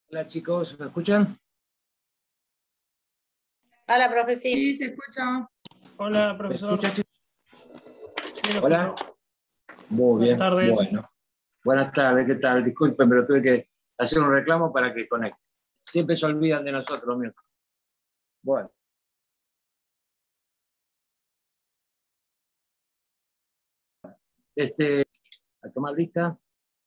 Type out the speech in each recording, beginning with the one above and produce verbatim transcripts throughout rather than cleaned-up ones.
Hola chicos, ¿me escuchan? Hola, profe, sí. Sí, se escucha. Hola, ¿Me profesor. escuchan, chicos? Sí, lo Hola. escucho. Muy bien. Buenas tardes. Bueno. Buenas tardes, ¿qué tal? Disculpen, pero tuve que hacer un reclamo para que conecte. Siempre se olvidan de nosotros, miren. Bueno. Este, a tomar lista.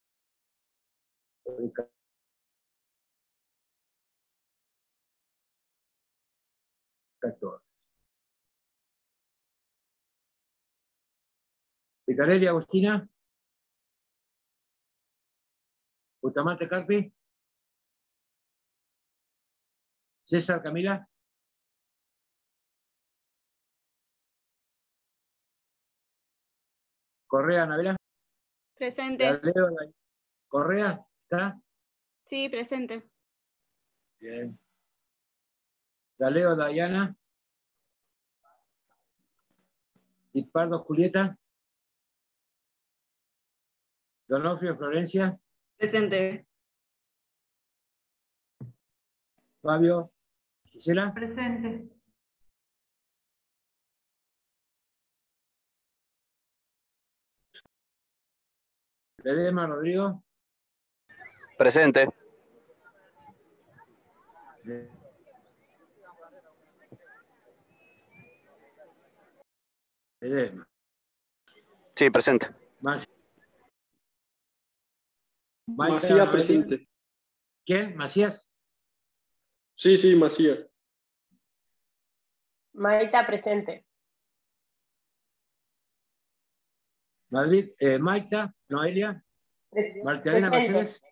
Picarelli, Agustina. Bustamante, Carpi. César, Camila. Correa, Anabela. Presente. Leo, Correa, ¿está? Sí, presente. Bien. Galeo, Dayana. Dispardo, Julieta. Donofrio, Florencia. Presente. Fabio, Gisela. Presente. Ledema, Rodrigo. Presente. Ledema. Sí, presente. Más. Macías presente. ¿Quién? ¿Macías? Sí, sí, Macías. Maita presente. Madrid, eh, Maita, Noelia, Martelena Mercedes,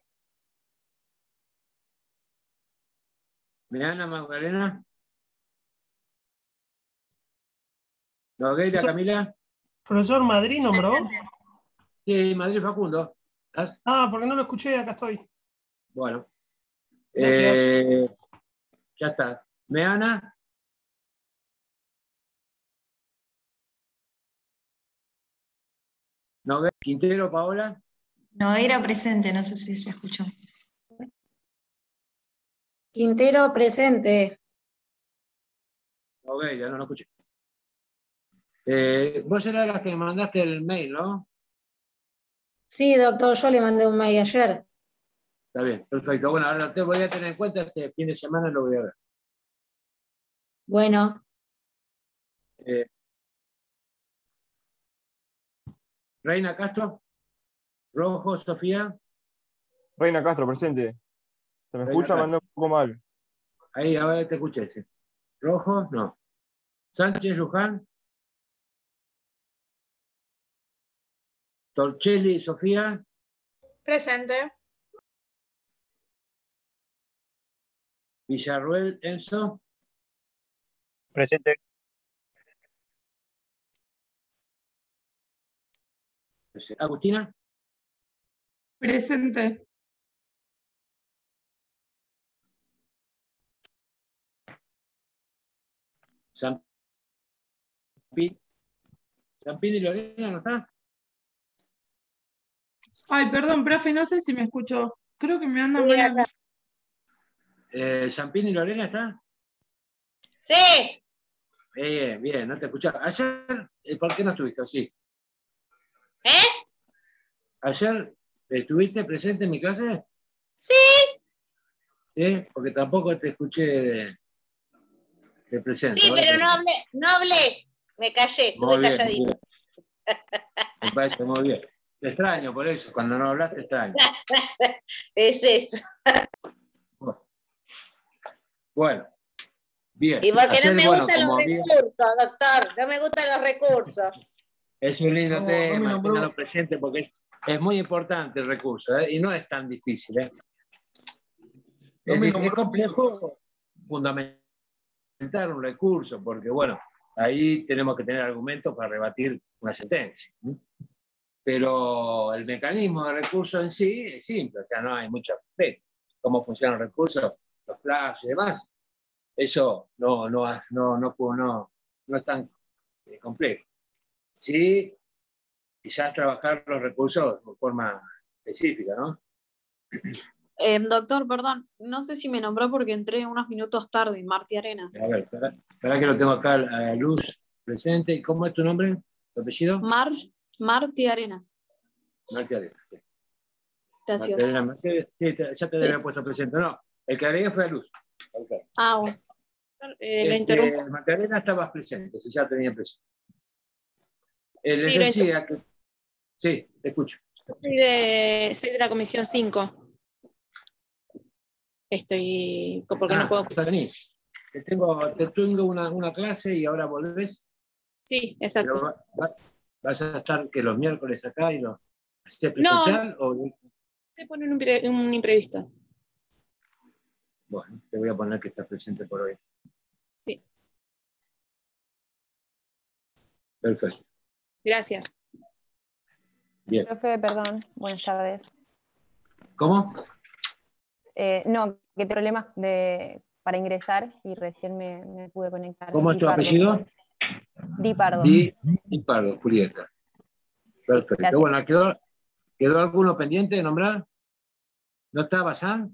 Meana Magdalena, Nogueira Camila. Profesor, ¿Madrid nombró? Sí, Madrid Facundo. ¿Estás? Ah, porque no lo escuché, acá estoy. Bueno. Gracias. Eh, ya está. Meana. Nogueira, Quintero, Paola. Nogueira presente, no sé si se escuchó. Quintero presente. Nogueira, no lo escuché. Eh, vos eras la que me mandaste el mail, ¿no? Sí, doctor, yo le mandé un mail ayer. Está bien, perfecto. Bueno, ahora te voy a tener en cuenta, este fin de semana lo voy a ver. Bueno. Eh, Reina Castro, Rojo, Sofía. Reina Castro, presente. ¿Se me Reina escucha? Castro. Manda un poco mal. Ahí, ahora te escuché. Sí. Rojo, no. Sánchez, Luján. Torchelli, Sofía. Presente. Villarruel, Enzo. Presente. Agustina. Presente. San Zampini y Lorena, ¿no está? Ay, perdón, profe, no sé si me escuchó. Creo que me anda Sí, mal a acá. mí. Eh, ¿Zampini y Lorena está? Sí. Eh, bien, no te escuchaba. Ayer, eh, ¿por qué no estuviste? Sí. ¿Eh? ¿Ayer estuviste presente en mi clase? Sí. Sí, porque tampoco te escuché de, de presente. Sí, Ahora pero te- no hablé, no hablé. Me callé, Muy estuve bien, muy calladita. bien. Me parece muy bien. Te extraño por eso, cuando no hablaste extraño. Es eso. Bueno, bien. Y porque Ayer, no me bueno, gustan los como bien, recursos, doctor. No me gustan los recursos. es un lindo No, no me tema, nombró. ténganlo presente porque es, es muy importante el recurso, ¿eh? Y no es tan difícil. ¿eh? No Es, me di- nombró. es complejo fundamentar un recurso, porque bueno, ahí tenemos que tener argumentos para rebatir una sentencia. ¿sí? Pero el mecanismo de recurso en sí es simple, o sea, no hay mucho aspecto. Cómo funcionan los recursos, los plazos y demás, eso no, no, no, no, no, no es tan eh, complejo. Sí, quizás trabajar los recursos de forma específica, ¿no? Eh, doctor, perdón, no sé si me nombró porque entré unos minutos tarde, Marti Arena. A ver, espera, espera que lo tengo acá a Luz presente. ¿Y cómo es tu nombre? ¿Tu apellido? Mar, Marti Arena. Marti Arena. Gracias. Marti Arena. Sí, sí, te- ya te debe haber puesto presente. No, el que agregué fue a Luz. Okay. Ah, bueno. Eh, lo Este, interrumpo. Marti Arena estabas presente, si ya tenía presente. Eh, les Sí, lo decía que... Sí, te escucho. Soy de, soy de la comisión cinco. Estoy, porque Ah, no puedo. vení. Te tengo, te tengo una, una clase y ahora volvés. Sí, Pero exacto. va- va- vas a estar que los miércoles acá y los ¿haces No, presencial o te ponen un, impre- un imprevisto. bueno, te voy a poner que estás presente por hoy. Sí, Perfecto. gracias. Bien. Profe, perdón, buenas tardes. ¿Cómo? Eh, no, que tengo problemas de, para ingresar y recién me, me pude conectar. ¿Cómo es Di tu Pardo, apellido? soy. Di Pardo. Di, Di Pardo, Julieta. Perfecto. gracias. Bueno, ¿quedó, ¿quedó alguno pendiente de nombrar? ¿No estaba San?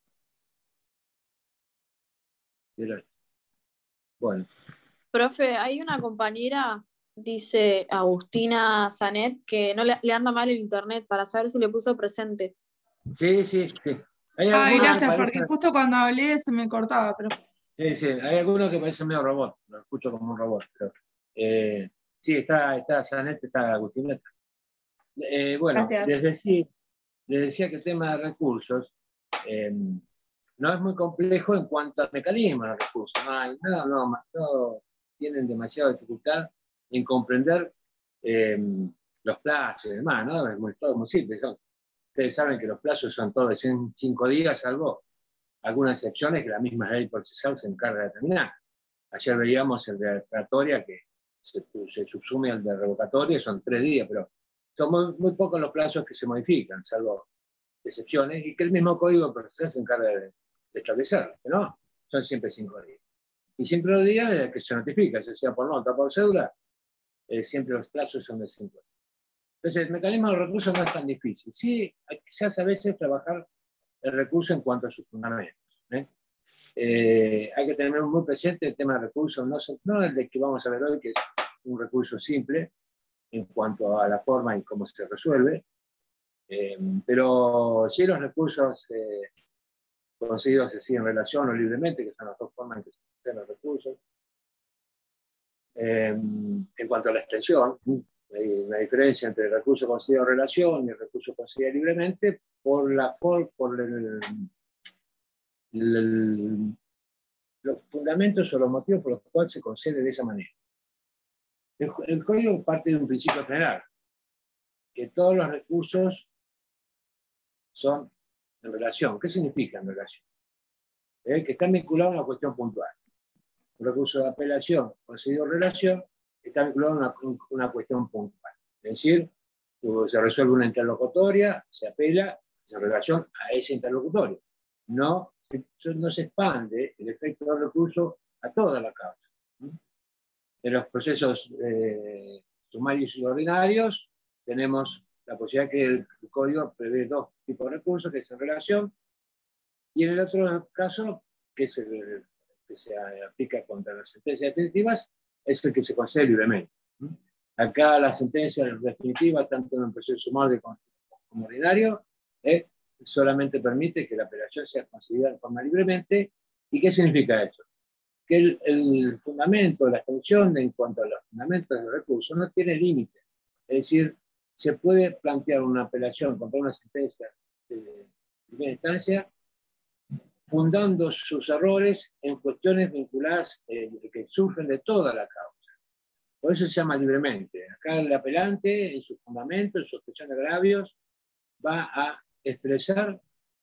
Bueno, Profe, hay una compañera, dice Agustina Zanet, que no le, le anda mal el internet para saber si le puso presente. sí, sí, sí. Hay Ay, algunos que gracias, porque parecen, justo cuando hablé se me cortaba, pero sí, sí, hay algunos que parecen medio robot, lo escucho como un robot, pero eh, sí, está, está Sanet, está Agustineta. Eh, bueno, gracias. les decía, les decía que el tema de recursos eh, no es muy complejo en cuanto al mecanismo de los recursos. No, hay, no, no, no tienen demasiada dificultad en comprender eh, los plazos y demás, ¿no? Es muy, todo muy simple. Son, ustedes saben que los plazos son todos de cinco días, salvo algunas excepciones que la misma ley procesal se encarga de determinar. Ayer veíamos el de revocatoria que se, se subsume al de revocatoria, son tres días, pero son muy, muy pocos los plazos que se modifican, salvo excepciones, y que el mismo código procesal se encarga de, de establecer, ¿no? Son siempre cinco días. Y siempre los días desde que se notifica, ya sea por nota o por cédula, eh, siempre los plazos son de cinco días. Entonces, el mecanismo de recursos no es tan difícil. Sí, quizás a veces trabajar el recurso en cuanto a sus fundamentos. ¿eh? Eh, hay que tener muy presente el tema de recursos, no, no el de que vamos a ver hoy, que es un recurso simple en cuanto a la forma y cómo se resuelve, eh, pero sí los recursos eh, conseguidos así en relación o libremente, que son las dos formas en que se hacen los recursos. Eh, en cuanto a la extensión, hay una diferencia entre el recurso concedido en relación y el recurso concedido libremente por, la, por, por el, el, los fundamentos o los motivos por los cuales se concede de esa manera. El, el código parte de un principio general, que todos los recursos son en relación. ¿Qué significa en relación? ¿Eh? Que están vinculados a una cuestión puntual. Un recurso de apelación concedido en relación está vinculado a una, una cuestión puntual. Es decir, se resuelve una interlocutoria, se apela en relación a ese interlocutorio. No, no se expande el efecto del recurso a toda la causa. En los procesos eh, sumarios y ordinarios tenemos la posibilidad que el código prevé dos tipos de recursos, que es en relación, y en el otro caso, que, es el, que se aplica contra las sentencias definitivas, es el que se concede libremente. Acá la sentencia definitiva, tanto en el proceso sumario como ordinario, eh, solamente permite que la apelación sea concedida de forma libremente. ¿Y qué significa eso? Que el, el fundamento, la extensión de, en cuanto a los fundamentos del recurso no tiene límite. Es decir, se puede plantear una apelación contra una sentencia de primera instancia fundando sus errores en cuestiones vinculadas eh, que surgen de toda la causa. Por eso se llama libremente. Acá el apelante, en sus fundamentos, en su expresión de agravios, va a expresar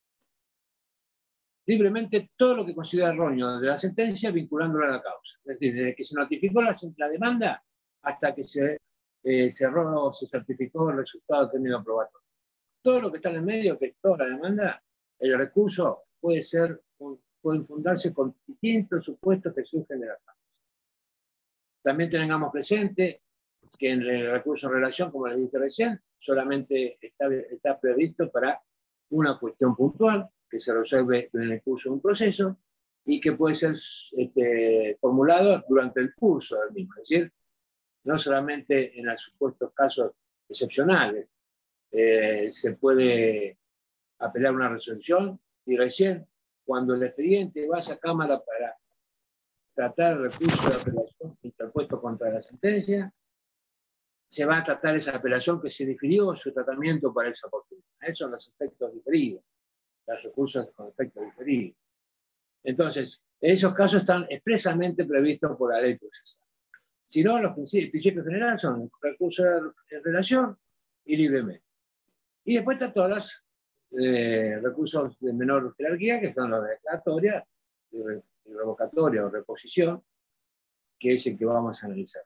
libremente todo lo que considera erróneo de la sentencia vinculándolo a la causa. Es decir, desde que se notificó la, la demanda hasta que se eh, cerró o se certificó el resultado del término probatorio. Todo lo que está en el medio, que es toda la demanda, el recurso puede ser, pueden fundarse con distintos supuestos que surgen de la causa. También tengamos presente que en el recurso en relación, como les dije recién, solamente está, está previsto para una cuestión puntual, que que se resuelve en el curso de un proceso y que puede ser este, formulado durante el curso del mismo. Es decir, no solamente en los supuestos casos excepcionales, eh, se puede apelar una resolución y recién cuando el expediente vaya a Cámara para tratar el recurso de apelación interpuesto contra la sentencia, se va a tratar esa apelación que se definió su tratamiento para esa oportunidad. Esos son los efectos diferidos, los recursos con efectos diferidos. Entonces, esos casos están expresamente previstos por la ley procesal. Si no, los principios, principios generales son recurso de relación y libremente. Y después están todos los eh, recursos de menor jerarquía, que son los de declaratoria, y revocatoria o reposición, que es el que vamos a analizar.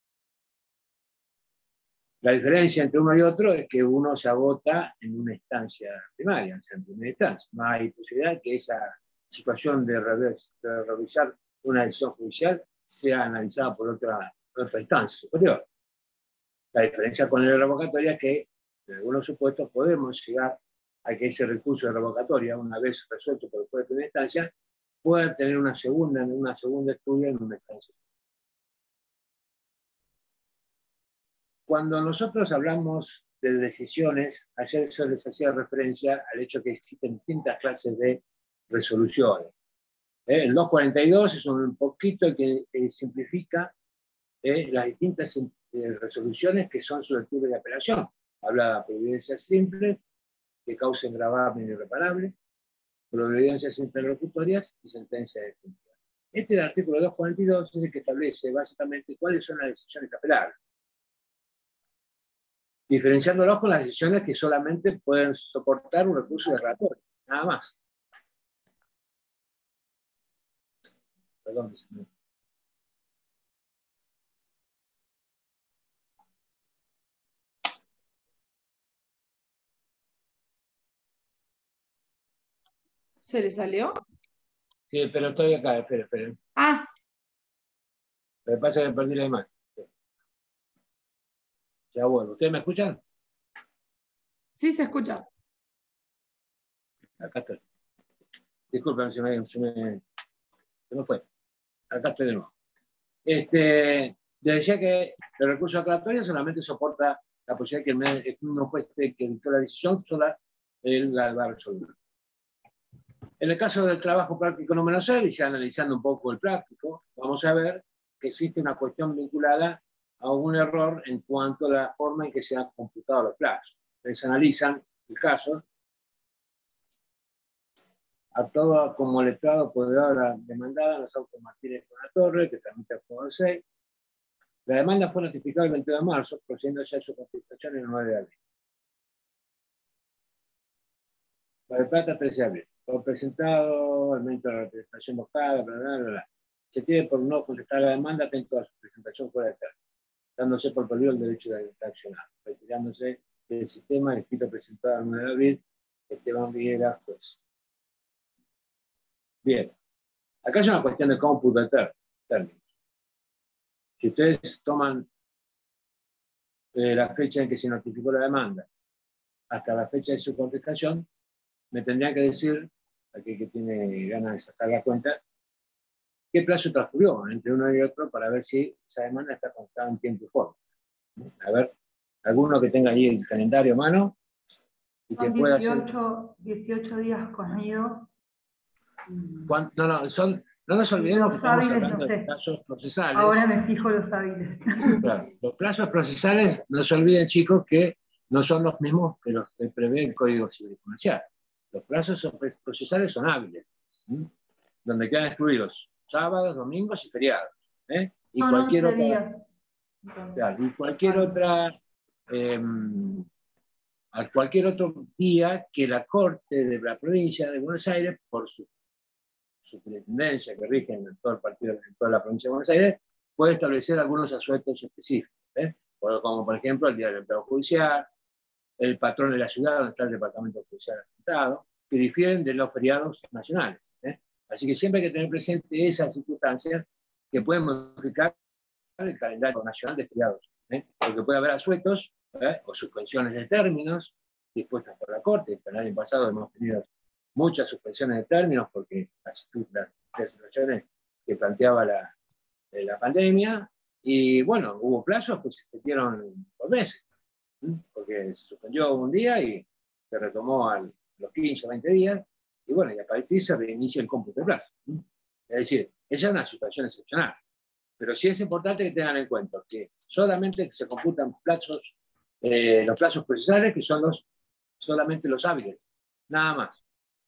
La diferencia entre uno y otro es que uno se agota en una instancia primaria, o sea, en primera instancia. No hay posibilidad que esa situación de, revis de revisar una decisión judicial sea analizada por otra, otra instancia superior. La diferencia con el revocatoria es que en algunos supuestos podemos llegar a que ese recurso de revocatoria, una vez resuelto por el juez de primera instancia, pueda tener una segunda, una segunda estudio en una instancia. Cuando nosotros hablamos de decisiones, ayer yo les hacía referencia al hecho que existen distintas clases de resoluciones. ¿Eh? El doscientos cuarenta y dos es un poquito que, que simplifica eh, las distintas eh, resoluciones que son susceptibles de apelación. Habla de providencias simples, que causen gravamen irreparable, providencias interlocutorias y sentencias definitivas. Este del artículo doscientos cuarenta y dos es el que establece básicamente cuáles son las decisiones apelables, diferenciándolos con las decisiones que solamente pueden soportar un recurso de relatorio, nada más. Perdón, señor. ¿Se le salió? Sí, pero estoy acá, espera, espera. Ah, Lo que pasa es que perdí la imagen. Ya vuelvo. ¿Ustedes me escuchan? sí se escucha. Acá estoy. Disculpen, se me, se me, se me fue. Acá estoy de nuevo. Este, les decía que el recurso aclaratorio solamente soporta la posibilidad que el uno juez que dictó la decisión, sola él la va a resolver. En el caso del trabajo práctico número seis, y ya analizando un poco el práctico, vamos a ver que existe una cuestión vinculada a un error en cuanto a la forma en que se han computado los plazos. Ustedes analizan el caso. Actuaba como letrado apoderado demandada en los autos Martínez con la Torre, que tramita el juego seis. La demanda fue notificada el veintidós de marzo, procediendo ya a su contestación el nueve de abril. Mar del Plata, trece de abril. Por presentado, el momento de la representación buscada, bla, bla, bla, bla. Se tiene por no contestar la demanda atento a su presentación fuera de término, dándose por perdido el derecho de accionar, retirándose del sistema el escrito presentado el nueve de abril, Esteban Viguera, juez. Bien, acá es una cuestión de cómputo de términos. Si ustedes toman eh, la fecha en que se notificó la demanda hasta la fecha de su contestación, me tendrían que decir, aquel que tiene ganas de sacar la cuenta, qué plazo transcurrió entre uno y otro para ver si esa demanda está contada en tiempo y forma. A ver, alguno que tenga ahí el calendario a mano y que Son pueda dieciocho, hacer... dieciocho días corridos. No, no, son, no nos olvidemos Los que estamos hábiles, hablando no sé. de plazos procesales. Ahora me fijo los hábiles. Claro, los plazos procesales, no se olviden, chicos, que no son los mismos que los que prevé el Código Civil Comercial. Los plazos procesales son hábiles, ¿sí? Donde quedan excluidos sábados, domingos y feriados. ¿eh? Y, son cualquier once otra, días. claro, y cualquier otra eh, a cualquier otro día que la Corte de la provincia de Buenos Aires, por su superintendencia que rige en todo el partido, en toda la provincia de Buenos Aires, puede establecer algunos asuetos específicos, ¿eh? Como por ejemplo el día del empleo judicial, el patrón de la ciudad donde está el departamento judicial asentado, que difieren de los feriados nacionales. ¿eh? Así que siempre hay que tener presente esas circunstancias que pueden modificar el calendario nacional de feriados, ¿eh? Porque puede haber asuetos ¿eh? o suspensiones de términos dispuestas por la Corte. El año pasado hemos tenido muchas suspensiones de términos, porque las, las, las situaciones que planteaba la, la pandemia, y bueno, hubo plazos que se extendieron por meses, ¿sí? Porque se suspendió un día y se retomó a los quince o veinte días, y bueno, y a partir de se reinicia el cómputo de plazo. ¿Sí? Es decir, esa es una situación excepcional. Pero sí es importante que tengan en cuenta que solamente se computan plazos, eh, los plazos procesales, que son los, solamente los hábiles, nada más.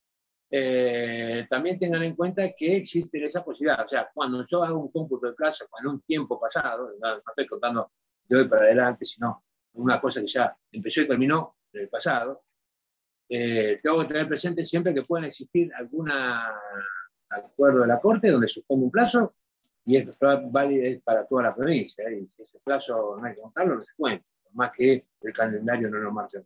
Eh, también tengan en cuenta que existe esa posibilidad. O sea, cuando yo hago un cómputo de plazo en un tiempo pasado, no, no estoy contando de hoy para adelante, sino una cosa que ya empezó y terminó en el pasado, eh, tengo que tener presente siempre que pueden existir algún acuerdo de la Corte donde suspende un plazo, y es válido para toda la provincia, ¿eh? Y si ese plazo no hay que contarlo, no se cuenta, por más que el calendario no lo marque.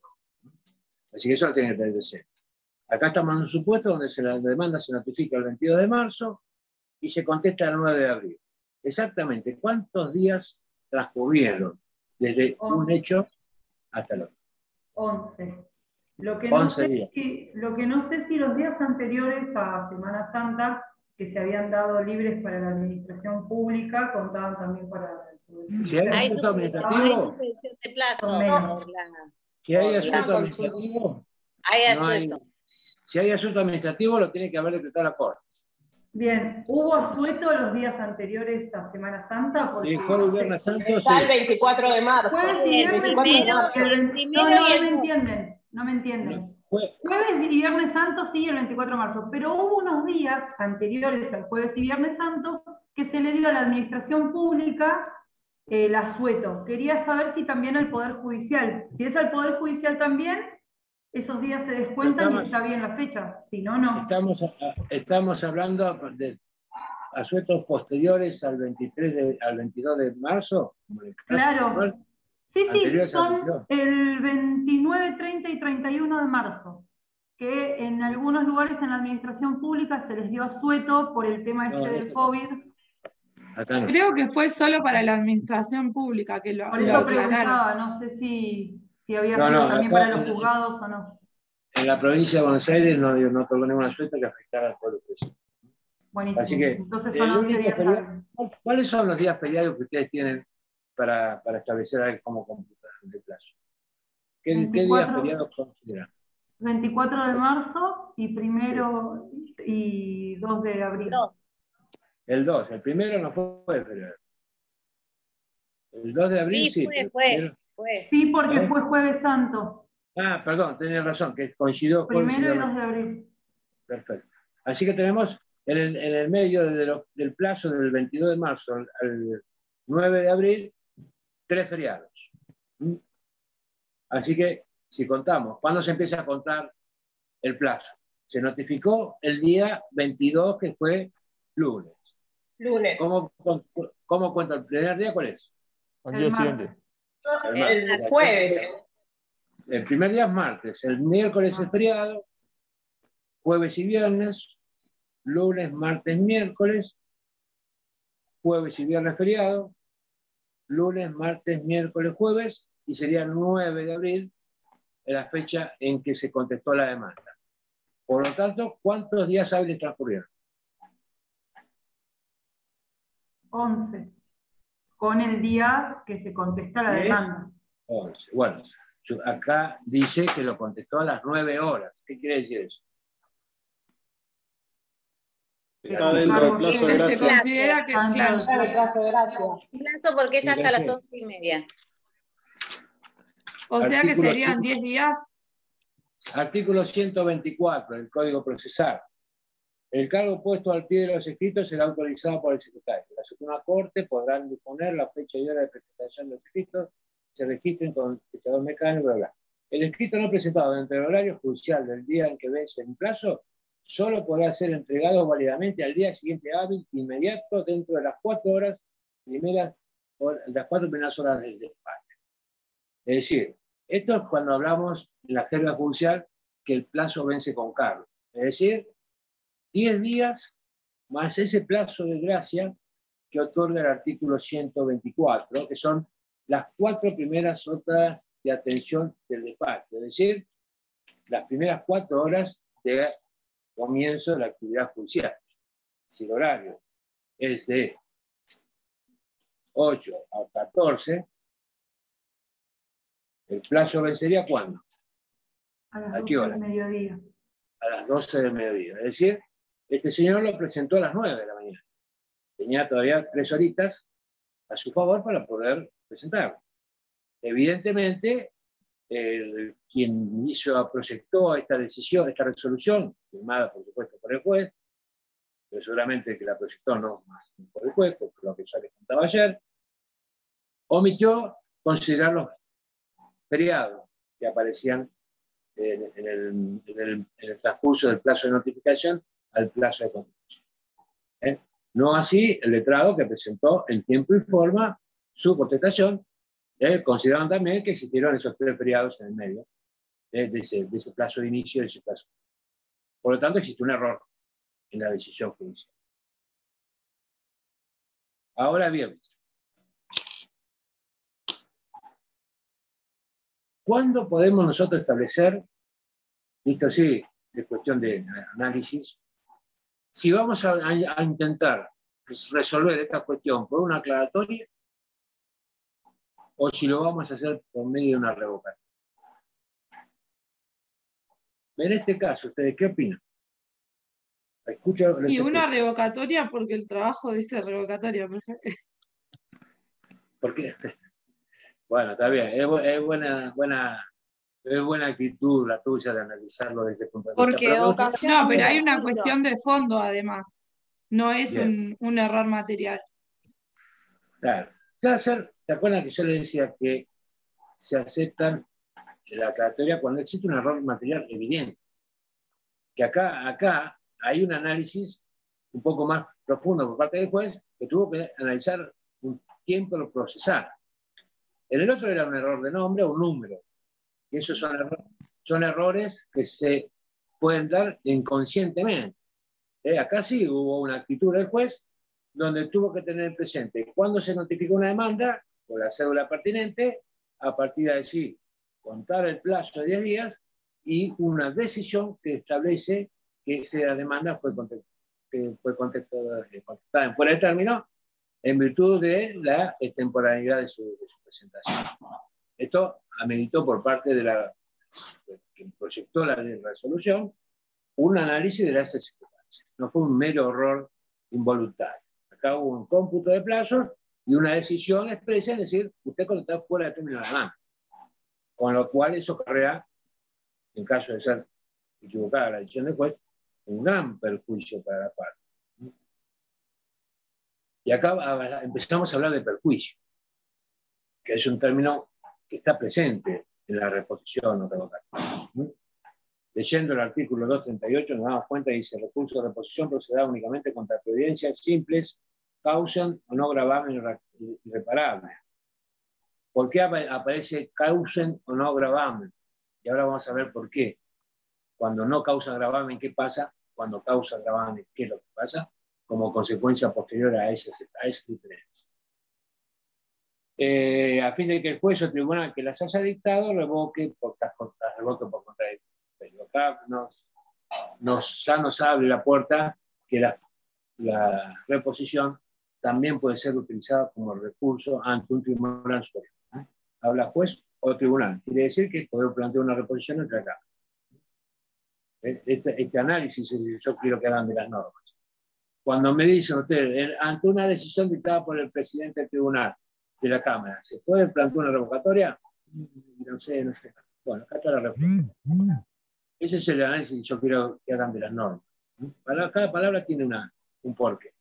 Así que eso lo tienen que tener presente. Acá estamos en un supuesto donde se la demanda se notifica el veintidós de marzo y se contesta el nueve de abril. Exactamente, ¿cuántos días transcurrieron desde un hecho hasta el otro? once. Lo que, no once sé días. si, lo que no sé si los días anteriores a Semana Santa, que se habían dado libres para la administración pública, contaban también para el Si hay Hay asunto suspensión, hay administrativo, suspensión de plazo Son menos. por la, si hay por la asunto consulta. administrativo, Hay no hay, asueto. si hay asunto administrativo lo tiene que haber decretado la Corte. Bien, ¿hubo asueto los días anteriores a Semana Santa? Porque, Y jueves, no sé, viernes santo, sí. Está el veinticuatro de marzo. jueves y El viernes primero, sí, y el el veinte primero no, no, y no el me dos. entienden, no me entienden. No, jue- Jueves y Viernes Santo sí, el veinticuatro de marzo, pero hubo unos días anteriores al jueves y Viernes Santo que se le dio a la administración pública eh, el asueto. Quería saber si también al Poder Judicial. Si es al Poder Judicial también, esos días se descuentan Estamos- y está bien la fecha. Si no, no. Estamos, estamos hablando de asuetos posteriores al veintitrés de, al veintidós de marzo. como el caso Claro. actual, Sí, sí, anteriores al son veintidós. el veintinueve, treinta y treinta y uno de marzo, que en algunos lugares en la administración pública se les dio asueto por el tema No, este no, del no. COVID. Acá no. Creo que fue solo para la administración pública que lo, Por lo eso aclararon. preguntaba, no sé si, si había No, sido no, también acá para los en- juzgados o no. En la provincia de Buenos Aires no, no otorgó ninguna asueto que afectara al pueblo presente. Buenísimo. Así que, Entonces el son once único días feriado- hábiles. ¿cuáles son los días feriados que ustedes tienen para, para establecer a ver cómo computar el plazo? ¿Qué, qué días veinticuatro. feriados consideran? veinticuatro de marzo y primero y dos de abril. No, El dos, el primero no fue feriado. El dos de abril sí, sí. fue, pero el fue, primero- fue. Sí, porque ¿Eh? fue Jueves Santo. Ah, perdón, tenía razón, que coincidió jueves y Primero y viernes. dos de abril. Perfecto. Así que tenemos en el, en el medio de lo- del plazo del veintidós de marzo al, al nueve de abril, tres feriados. ¿Mm? Así que, si contamos, ¿cuándo se empieza a contar el plazo? Se notificó el día veintidós, que fue lunes. Lunes. ¿Cómo, cómo, cómo cuenta el primer día? ¿Cuál es? Al El día martes. siguiente. El martes. El jueves. El primer día es martes, el miércoles es feriado, jueves y viernes, lunes, martes, miércoles, jueves y viernes feriado, lunes, martes, miércoles, jueves, y sería el nueve de abril, la fecha en que se contestó la demanda. Por lo tanto, ¿cuántos días hábiles transcurrieron? once. Con el día que se contesta la ¿Es? demanda. once. Bueno, yo- acá dice que lo contestó a las nueve horas. ¿Qué quiere decir eso? Está dentro del plazo de Que se gracia. considera que, Ah, claro, no. Claro, plazo de gracia. Plazo porque es Sí, hasta las gracias. once y media. o sea que Artículo serían cinco. diez días. Artículo ciento veinticuatro del Código Procesal. El cargo puesto al pie de los escritos será autorizado por el secretario. La Suprema Corte podrán disponer la fecha y hora de presentación de los escritos, se registren con el fechador mecánico, bla, bla. El escrito no presentado dentro del horario judicial del día en que vence el plazo solo podrá ser entregado válidamente al día siguiente hábil inmediato dentro de las cuatro horas primeras, las cuatro primeras horas del despacho. Es decir, esto es cuando hablamos en la jerga judicial que el plazo vence con cargo. Es decir, diez días más ese plazo de gracia que otorga el artículo ciento veinticuatro, que son las cuatro primeras horas de atención del despacho. Es decir, las primeras cuatro horas de comienzo de la actividad judicial. Si el horario es de ocho a catorce, el plazo vencería ¿cuándo? A las ¿A doce qué hora? del mediodía. A las doce del mediodía. Es decir, este señor lo presentó a las nueve de la mañana. Tenía todavía tres horitas a su favor para poder presentarlo. Evidentemente, el, quien hizo, proyectó esta decisión, esta resolución, firmada por supuesto por el juez, pero seguramente que la proyectó no más por el juez, por lo que yo les contaba ayer, omitió considerar los feriados que aparecían en, en, el, en, el, en el transcurso del plazo de notificación al plazo de contestación. ¿Eh? No así el letrado que presentó en tiempo y forma su contestación, eh, consideraron también que existieron esos tres feriados en el medio eh, de, ese, de ese plazo de inicio de ese plazo. Por lo tanto, existe un error en la decisión judicial. Ahora bien, ¿cuándo podemos nosotros establecer, esto sí, es cuestión de análisis, si vamos a, a, a intentar resolver esta cuestión por una aclaratoria o si lo vamos a hacer por medio de una revocatoria? En este caso, ¿ustedes qué opinan? Escucho, Y una escucho. revocatoria porque el trabajo dice revocatoria, perfecto. ¿Por qué? Bueno, está bien, es, es buena, buena, es buena actitud la tuya de analizarlo desde ese punto de vista. Porque Pero me gustaría- ocasiona No, pero un hay una perjuicio. cuestión de fondo además. No es Bien. un, un error material. Claro. Ya ayer, ¿se acuerdan que yo les decía que se aceptan la aclaratoria cuando existe un error material evidente? Que acá, acá hay un análisis un poco más profundo por parte del juez que tuvo que analizar un tiempo lo procesar. En el otro era un error de nombre o un número. Y esos son, error, son errores que se pueden dar inconscientemente. Eh, acá sí hubo una actitud del juez donde tuvo que tener presente cuando se notificó una demanda con la cédula pertinente, a partir de allí contar el plazo de diez días y una decisión que establece que esa demanda fue contestada, que fue contestada, contestada en fuera de término en virtud de la extemporaneidad de su, de su presentación. Esto ameritó por parte de la que proyectó la resolución un análisis de las circunstancias. No fue un mero error involuntario. Acá hubo un cómputo de plazos y una decisión expresa, es decir, usted contestó fuera de término de la demanda. Con lo cual eso crea, en caso de ser equivocada la decisión del juez, un gran perjuicio para la parte. Y acá empezamos a hablar de perjuicio, que es un término que está presente en la reposición o revocatoria. Leyendo el artículo doscientos treinta y ocho nos damos cuenta que dice: recurso de reposición procederá únicamente contra providencias simples, causan o no gravamen irreparable. ¿Por qué aparece causen o no gravamen? Y ahora vamos a ver por qué. Cuando no causa gravamen, ¿qué pasa? Cuando causa gravamen, ¿qué es lo que pasa? Como consecuencia posterior a esa, a esa diferencia. Eh, a fin de que el juez o tribunal que las haya dictado revoque por, revoque por contradicción. Pero acá nos, nos, ya nos abre la puerta que la, la reposición también puede ser utilizada como recurso ante un tribunal superior. ¿eh? Habla juez o tribunal. Quiere decir que puede plantear una reposición entre acá. Este, este análisis yo quiero que hagan de las normas. Cuando me dicen ustedes, ante una decisión dictada por el presidente del tribunal de la Cámara, ¿se puede plantear una revocatoria? No sé, no sé. Bueno, acá está la revocatoria. Ese es el análisis que yo quiero que hagan de las normas. Cada palabra tiene una, un porqué.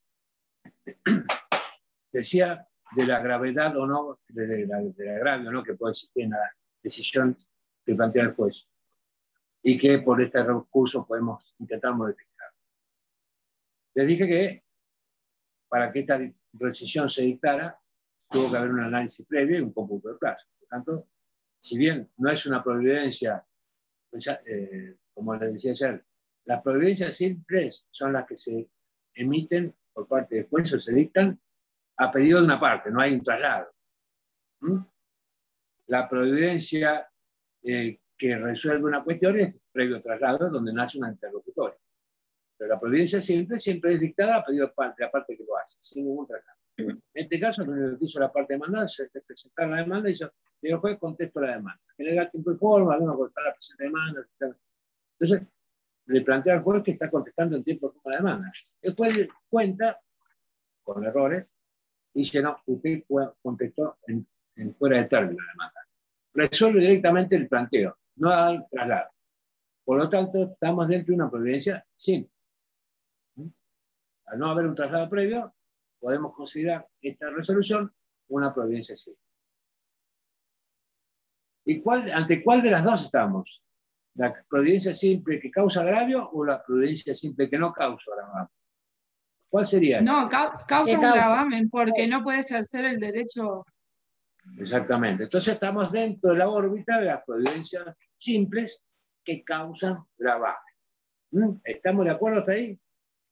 Decía de la gravedad o no, de, de, la, de la agravio o no que puede existir en la decisión que plantea el juez. Y que por este recurso podemos intentar modificar. Les dije que para que esta decisión se dictara, tuvo que haber un análisis previo y un cómputo de plazo. Por tanto, si bien no es una providencia, pues, eh, como les decía ayer, las providencias simples son las que se emiten por parte del juez o se dictan a pedido de una parte, no hay un traslado. ¿Mm? La providencia eh, que resuelve una cuestión es previo traslado, donde nace una interlocutoria. Pero la providencia simple siempre es dictada a pedido de parte, la parte que lo hace, sin ningún traslado. En este caso, lo que hizo la parte demandada, se presentar la demanda y yo, el juez contesto la demanda. Generar tiempo y forma, alguno contestar la presente demanda. Entonces, le plantea al juez que está contestando en tiempo y forma la demanda. El juez cuenta, con errores, y dice, no, usted contestó en, en fuera de término la demanda. Resuelve directamente el planteo, no hay traslado. Por lo tanto, estamos dentro de una providencia simple. Al no haber un traslado previo, podemos considerar esta resolución una providencia simple. ¿Y cuál, ante cuál de las dos estamos? ¿La providencia simple que causa agravio o la providencia simple que no causa agravio? ¿Cuál sería? No, ca- causa un gravamen porque no puede ejercer el derecho. Exactamente. Entonces estamos dentro de la órbita de las providencias simples que causan gravamen. ¿Mm? ¿Estamos de acuerdo hasta ahí?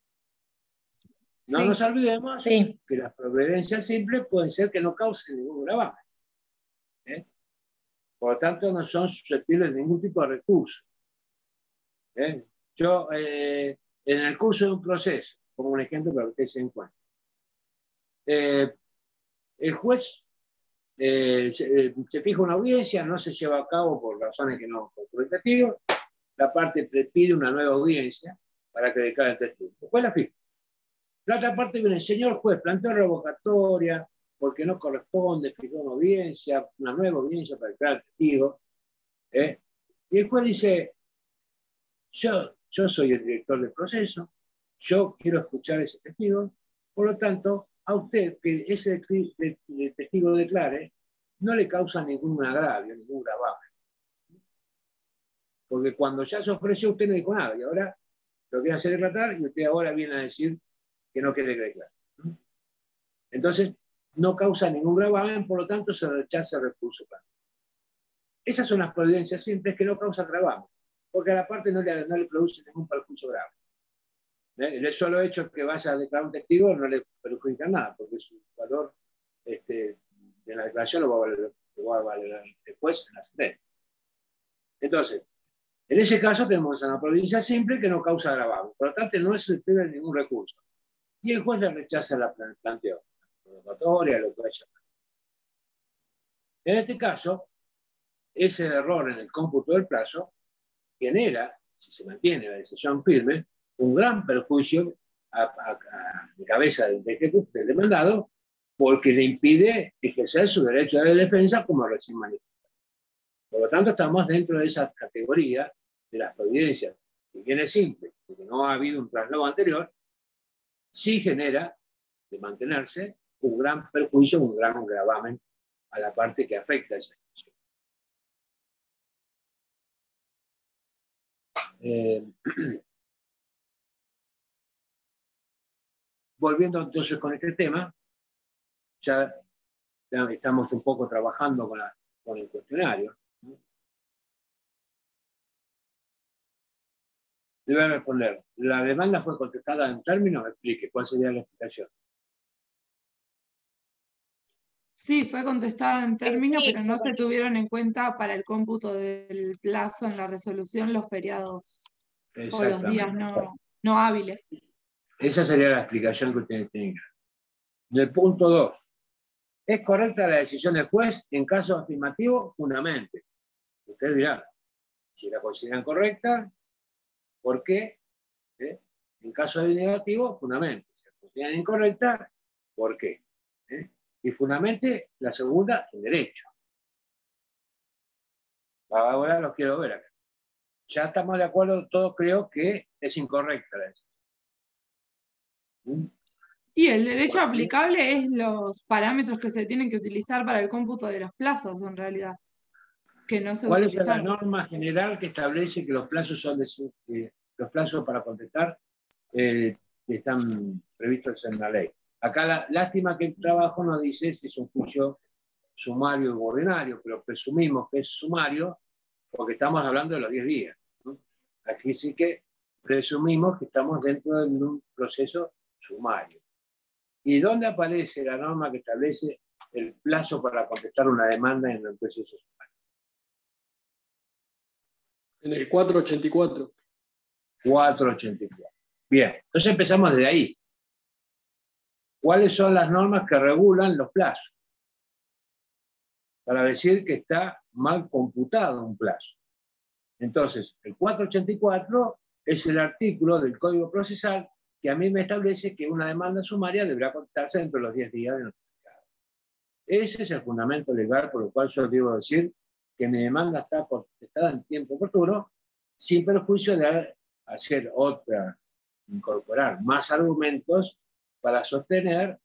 No Sí. nos olvidemos Sí. que las providencias simples pueden ser que no causen ningún gravamen. ¿Eh? Por lo tanto, no son susceptibles de ningún tipo de recurso. ¿Eh? Yo, eh, en el curso de un proceso, como un ejemplo para que ustedes se encuentren, eh, el juez eh, se, eh, se fija una audiencia, no se lleva a cabo por razones que no son autoritativas, la parte pide una nueva audiencia para que declare el testigo. El juez la fija. La otra parte viene, el señor juez planteó revocatoria porque no corresponde, fijó una audiencia, una nueva audiencia para declarar el testigo. ¿eh? Y el juez dice, yo, yo soy el director del proceso, yo quiero escuchar ese testigo, por lo tanto, a usted que ese testigo declare no le causa ningún agravio, ningún gravamen. Porque cuando ya se ofreció usted no dijo nada, y ahora lo quiere hacer declarar y usted ahora viene a decir que no quiere declarar. Entonces, no causa ningún gravamen, por lo tanto se rechaza el recurso. Esas son las providencias simples que no causan gravamen, porque a la parte no le, no le produce ningún perjuicio grave. ¿Eh? El solo hecho que vaya a declarar un testigo no le perjudica nada, porque su valor este, de la declaración lo va a valer, lo va a valer después en la sentencia. Entonces, en ese caso tenemos una providencia simple que no causa gravamen, por lo tanto no es susceptible de ningún recurso. Y el juez le rechaza la planteo, la revocatoria, lo que haya. En este caso, ese error en el cómputo del plazo genera, si se mantiene la decisión firme, un gran perjuicio a, a, a la cabeza del, del demandado porque le impide ejercer su derecho de defensa como recién manifestado. Por lo tanto, estamos dentro de esa categoría de las providencias. Si bien es simple, porque no ha habido un traslado anterior, sí genera, de mantenerse, un gran perjuicio, un gran gravamen a la parte que afecta a esa situación. Eh, volviendo entonces con este tema, ya, ya estamos un poco trabajando con, la, con el cuestionario. Debe responder, ¿la demanda fue contestada en términos? Explique, ¿cuál sería la explicación? Sí, fue contestada en términos, pero no se tuvieron en cuenta para el cómputo del plazo en la resolución los feriados o los días no, no hábiles. Esa sería la explicación que ustedes tienen. Del punto dos. ¿Es correcta la decisión del juez en caso afirmativo? Fundamente. Ustedes dirán, si la consideran correcta, ¿por qué? ¿Eh? En caso de negativo, fundamente. Si la consideran incorrecta, ¿por qué? ¿Eh? Y fundamente, la segunda, en derecho. Ahora los quiero ver acá. Ya estamos de acuerdo, todos creo que es incorrecta la decisión. ¿Mm? Y el derecho aplicable es los parámetros que se tienen que utilizar para el cómputo de los plazos, en realidad. Que no se ¿Cuál es utilizaron. la norma general que establece que los plazos son de, eh, los plazos para contestar eh, están previstos en la ley? Acá la lástima que el trabajo nos dice si es un juicio sumario o ordinario, pero presumimos que es sumario porque estamos hablando de los diez días, ¿no? Aquí sí que presumimos que estamos dentro de un proceso sumario. ¿Y dónde aparece la norma que establece el plazo para contestar una demanda en el proceso sumario? En el cuatrocientos ochenta y cuatro. cuatrocientos ochenta y cuatro. Bien, entonces empezamos desde ahí. ¿Cuáles son las normas que regulan los plazos? Para decir que está mal computado un plazo. Entonces, el cuatrocientos ochenta y cuatro es el artículo del Código Procesal que a mí me establece que una demanda sumaria deberá contestarse dentro de los diez días de notificado. Ese es el fundamento legal por el cual yo debo decir que mi demanda está contestada en tiempo oportuno, sin perjuicio de hacer otra, incorporar más argumentos para sostener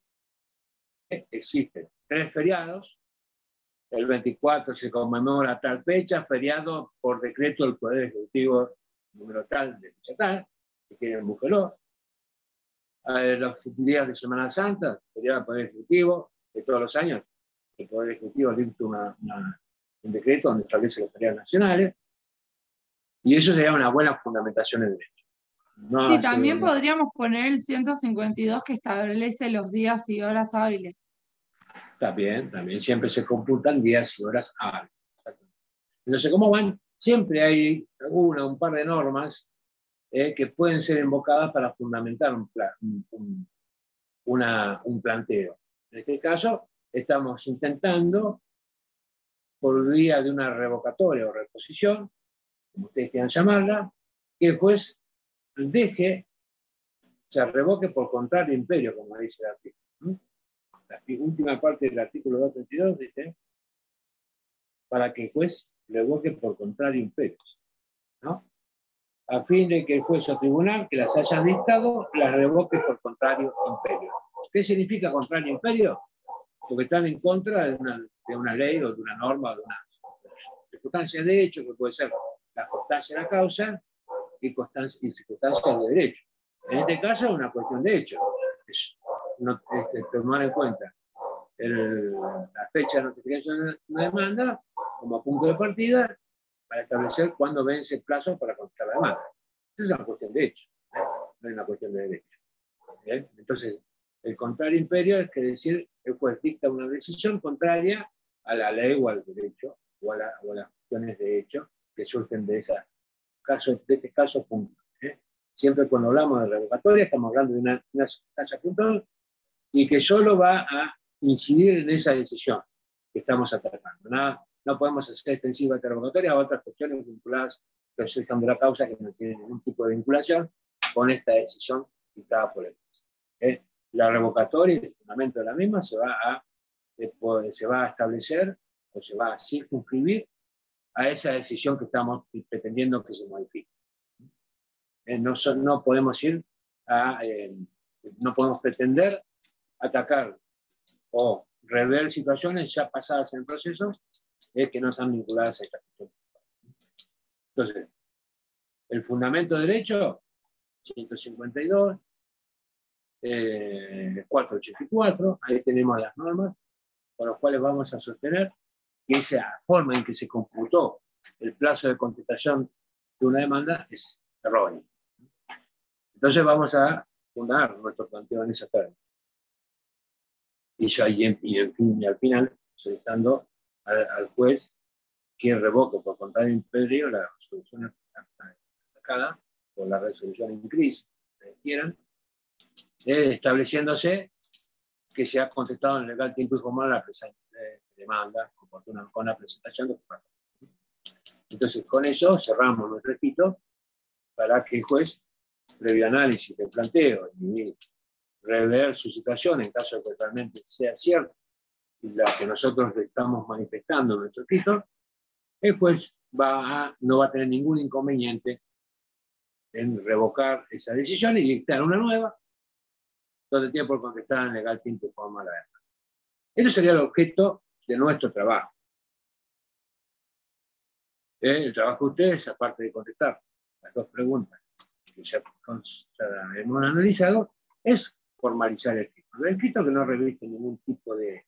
que existen tres feriados. El veinticuatro se conmemora tal fecha, feriado por decreto del Poder Ejecutivo número tal de fecha tal, que quieren búsquelo. Eh, los días de Semana Santa, feriado del Poder Ejecutivo, de todos los años, el Poder Ejecutivo dicta una, una, un decreto donde establece los feriados nacionales, y eso sería una buena fundamentación de derecho. No sí, hacer también una... podríamos poner el ciento cincuenta y dos que establece los días y horas hábiles. También, también siempre se computan días y horas hábiles. Entonces, ¿cómo van? Siempre hay una, un par de normas eh, que pueden ser invocadas para fundamentar un, plan, un, una, un planteo. En este caso, estamos intentando, por vía de una revocatoria o reposición, como ustedes quieran llamarla, que el juez deje, se revoque por contrario imperio, como dice el artículo. ¿no? La última parte del artículo doscientos treinta y dos dice, para que el juez revoque por contrario imperio, ¿no? A fin de que el juez o tribunal que las haya dictado las revoque por contrario imperio. ¿Qué significa contrario imperio? Porque están en contra de una, de una ley o de una norma o de una circunstancia de hecho, que puede ser la constancia de la causa y, y circunstancias de derecho. En este caso es una cuestión de hecho. Es, no, es, tomar en cuenta el, la fecha de notificación de una demanda como punto de partida para establecer cuándo vence el plazo para contestar la demanda. Esa es una cuestión de hecho, ¿eh? No es una cuestión de derecho. ¿eh? Entonces, el contrario imperio es que decir, el juez dicta una decisión contraria a la ley o al derecho o a, la, o a las cuestiones de hecho que surgen de, esa caso, de este caso puntual. ¿eh? Siempre cuando hablamos de revocatoria estamos hablando de una, una circunstancia puntual y que solo va a incidir en esa decisión que estamos atacando. Nada, no podemos hacer extensiva esta revocatoria a otras cuestiones vinculadas que surjan de la causa que no tienen ningún tipo de vinculación con esta decisión dictada por el juez. ¿eh? La revocatoria y el fundamento de la misma se va a, se va a establecer o se va a circunscribir a esa decisión que estamos pretendiendo que se modifique. Eh, no, son, no podemos ir a, eh, no podemos pretender atacar o rever situaciones ya pasadas en el proceso eh, que no están vinculadas a esta cuestión. Entonces, el fundamento de derecho, ciento cincuenta y dos, eh, cuatrocientos ochenta y cuatro, ahí tenemos las normas con las cuales vamos a sostener que esa forma en que se computó el plazo de contestación de una demanda es errónea. Entonces vamos a fundar nuestro planteo en esa término. Y, ya, y, en, y, en fin, y al final, solicitando al, al juez quien revoque por contrario imperio la resolución atacada o la resolución en crisis, que quieran, eh, estableciéndose que se ha contestado en legal tiempo y formal la eh, demanda oportuna con la presentación de parte. Entonces, con eso cerramos nuestro escrito para que el juez, previo análisis del planteo y rever su situación en caso de que realmente sea cierto y la que nosotros estamos manifestando en nuestro escrito, el juez va a, no va a tener ningún inconveniente en revocar esa decisión y dictar una nueva, donde tiene por contestar en legal tiempo y formal la demanda. Eso sería el objeto de nuestro trabajo. ¿Eh? El trabajo de ustedes, aparte de contestar las dos preguntas que ya, ya hemos analizado, es formalizar el escrito. El escrito que no reviste ningún tipo de,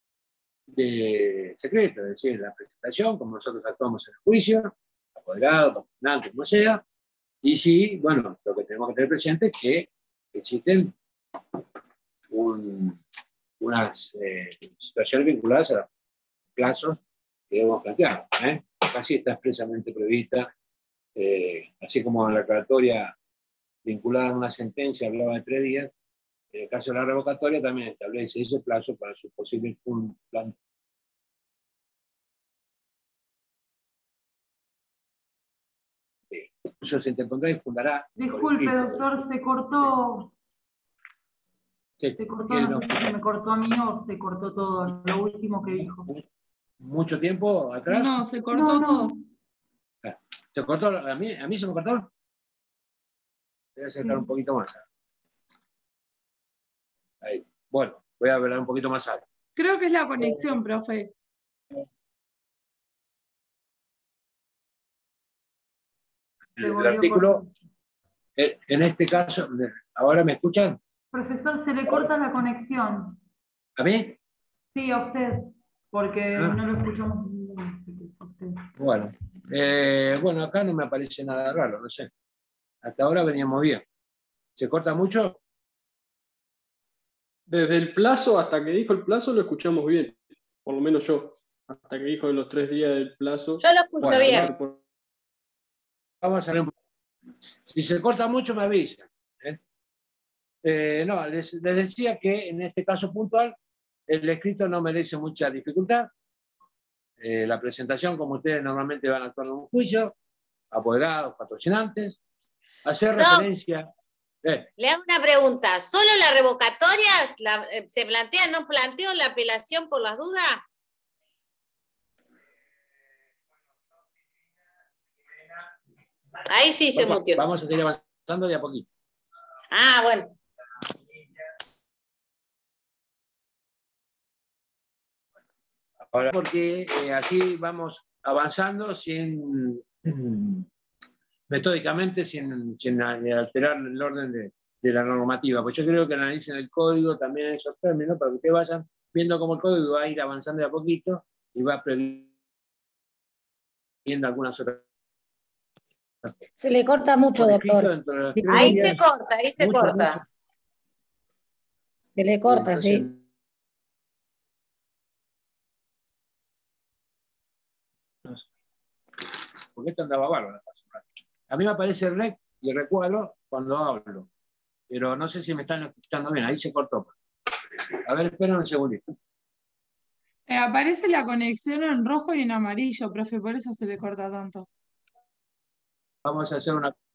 de secreto, es decir, la presentación, como nosotros actuamos en el juicio, apoderado, personal, como sea, y sí, bueno, lo que tenemos que tener presente es que existen un, unas eh, situaciones vinculadas a los plazos que hemos planteado. ¿eh? Casi está expresamente prevista, eh, así como en la declaratoria vinculada a una sentencia, hablaba de tres días. En el caso de la revocatoria también establece ese plazo para su posible plan. Eso se interpondrá y fundará. Disculpe, doctor, se cortó. Sí, se cortó, no sé si se me cortó a mí o se cortó todo, lo último que dijo. ¿Mucho tiempo atrás? No, se cortó No, no. todo. ¿Se cortó? ¿A mí, a mí se me cortó? Voy a acercar Sí. un poquito más. Ahí. Bueno, voy a hablar un poquito más alto. Creo que es la conexión, profe. Se El volvió artículo, corto. eh, en este caso, ¿ahora me escuchan? Profesor, se le corta la conexión. ¿A mí? Sí, a usted, porque Ah. no lo escuchamos bien. a usted. Bueno, eh, bueno, acá no me aparece nada raro, no sé. Hasta ahora veníamos bien. ¿Se corta mucho? Desde el plazo hasta que dijo el plazo lo escuchamos bien, por lo menos yo. Hasta que dijo de los tres días del plazo. Yo lo escucho Bueno, bien. vamos- Vamos a ver. Si se corta mucho, me avisan. ¿eh? Eh, no, les, les decía que en este caso puntual, el escrito no merece mucha dificultad. Eh, la presentación, como ustedes normalmente van a actuar en un juicio, apoderados, patrocinantes, hacer No. referencia. Eh, Le hago una pregunta. ¿Solo la revocatoria la- eh, se plantea, no planteo la apelación por las dudas? Ahí sí se vamos, mutió. vamos a seguir avanzando de a poquito. Ah, bueno. Ahora, porque eh, así vamos avanzando sin metódicamente, sin, sin alterar el orden de, de la normativa. Pues yo creo que analicen el código también esos términos para que ustedes vayan viendo cómo el código va a ir avanzando de a poquito y va previendo algunas otras. Se le corta mucho, Por escrito, doctor. dentro de los tres Ahí días, se corta, ahí se mucho, corta. mucho. Se le corta, Entonces, sí. Porque esto andaba bárbaro. A mí me aparece el rec y el recuadro cuando hablo, pero no sé si me están escuchando bien, ahí se cortó. A ver, esperen un segundito. Eh, aparece la conexión en rojo y en amarillo, profe, por eso se le corta tanto. Vamos a hacer una...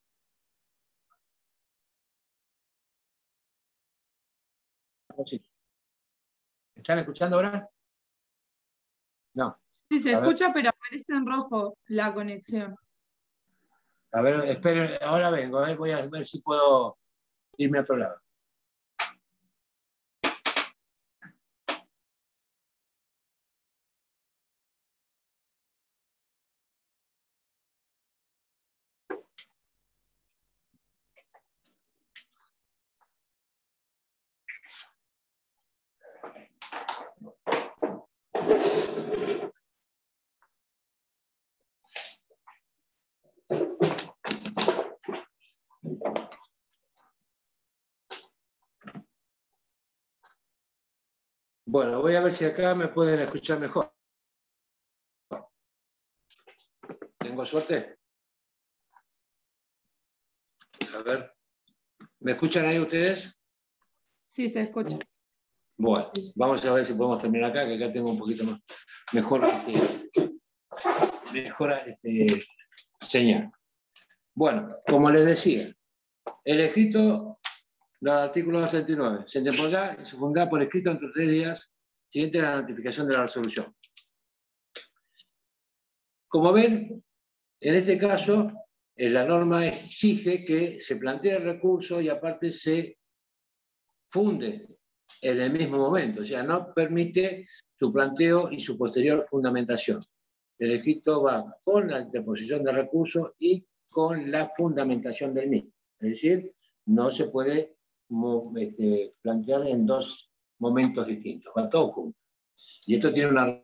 ¿Están escuchando ahora? No. Sí, se A ver. escucha, pero aparece en rojo la conexión. A ver, esperen, ahora vengo, eh, voy a ver si puedo irme a otro lado. Bueno, voy a ver si acá me pueden escuchar mejor. ¿Tengo suerte? A ver. ¿Me escuchan ahí ustedes? Sí, se escucha. Bueno, vamos a ver si podemos terminar acá, que acá tengo un poquito más. Mejor, este, mejor este, señal. Bueno, como les decía, el escrito del artículo doscientos treinta y nueve se interpondrá y se fundará por escrito entre tres días siguiente a la notificación de la resolución. Como ven, en este caso, eh, la norma exige que se plantee el recurso y aparte se funde en el mismo momento, o sea, no permite su planteo y su posterior fundamentación. El escrito va con la interposición de recurso y con la fundamentación del mismo. Es decir, no se puede este, plantear en dos momentos distintos, va todo junto. Y esto tiene una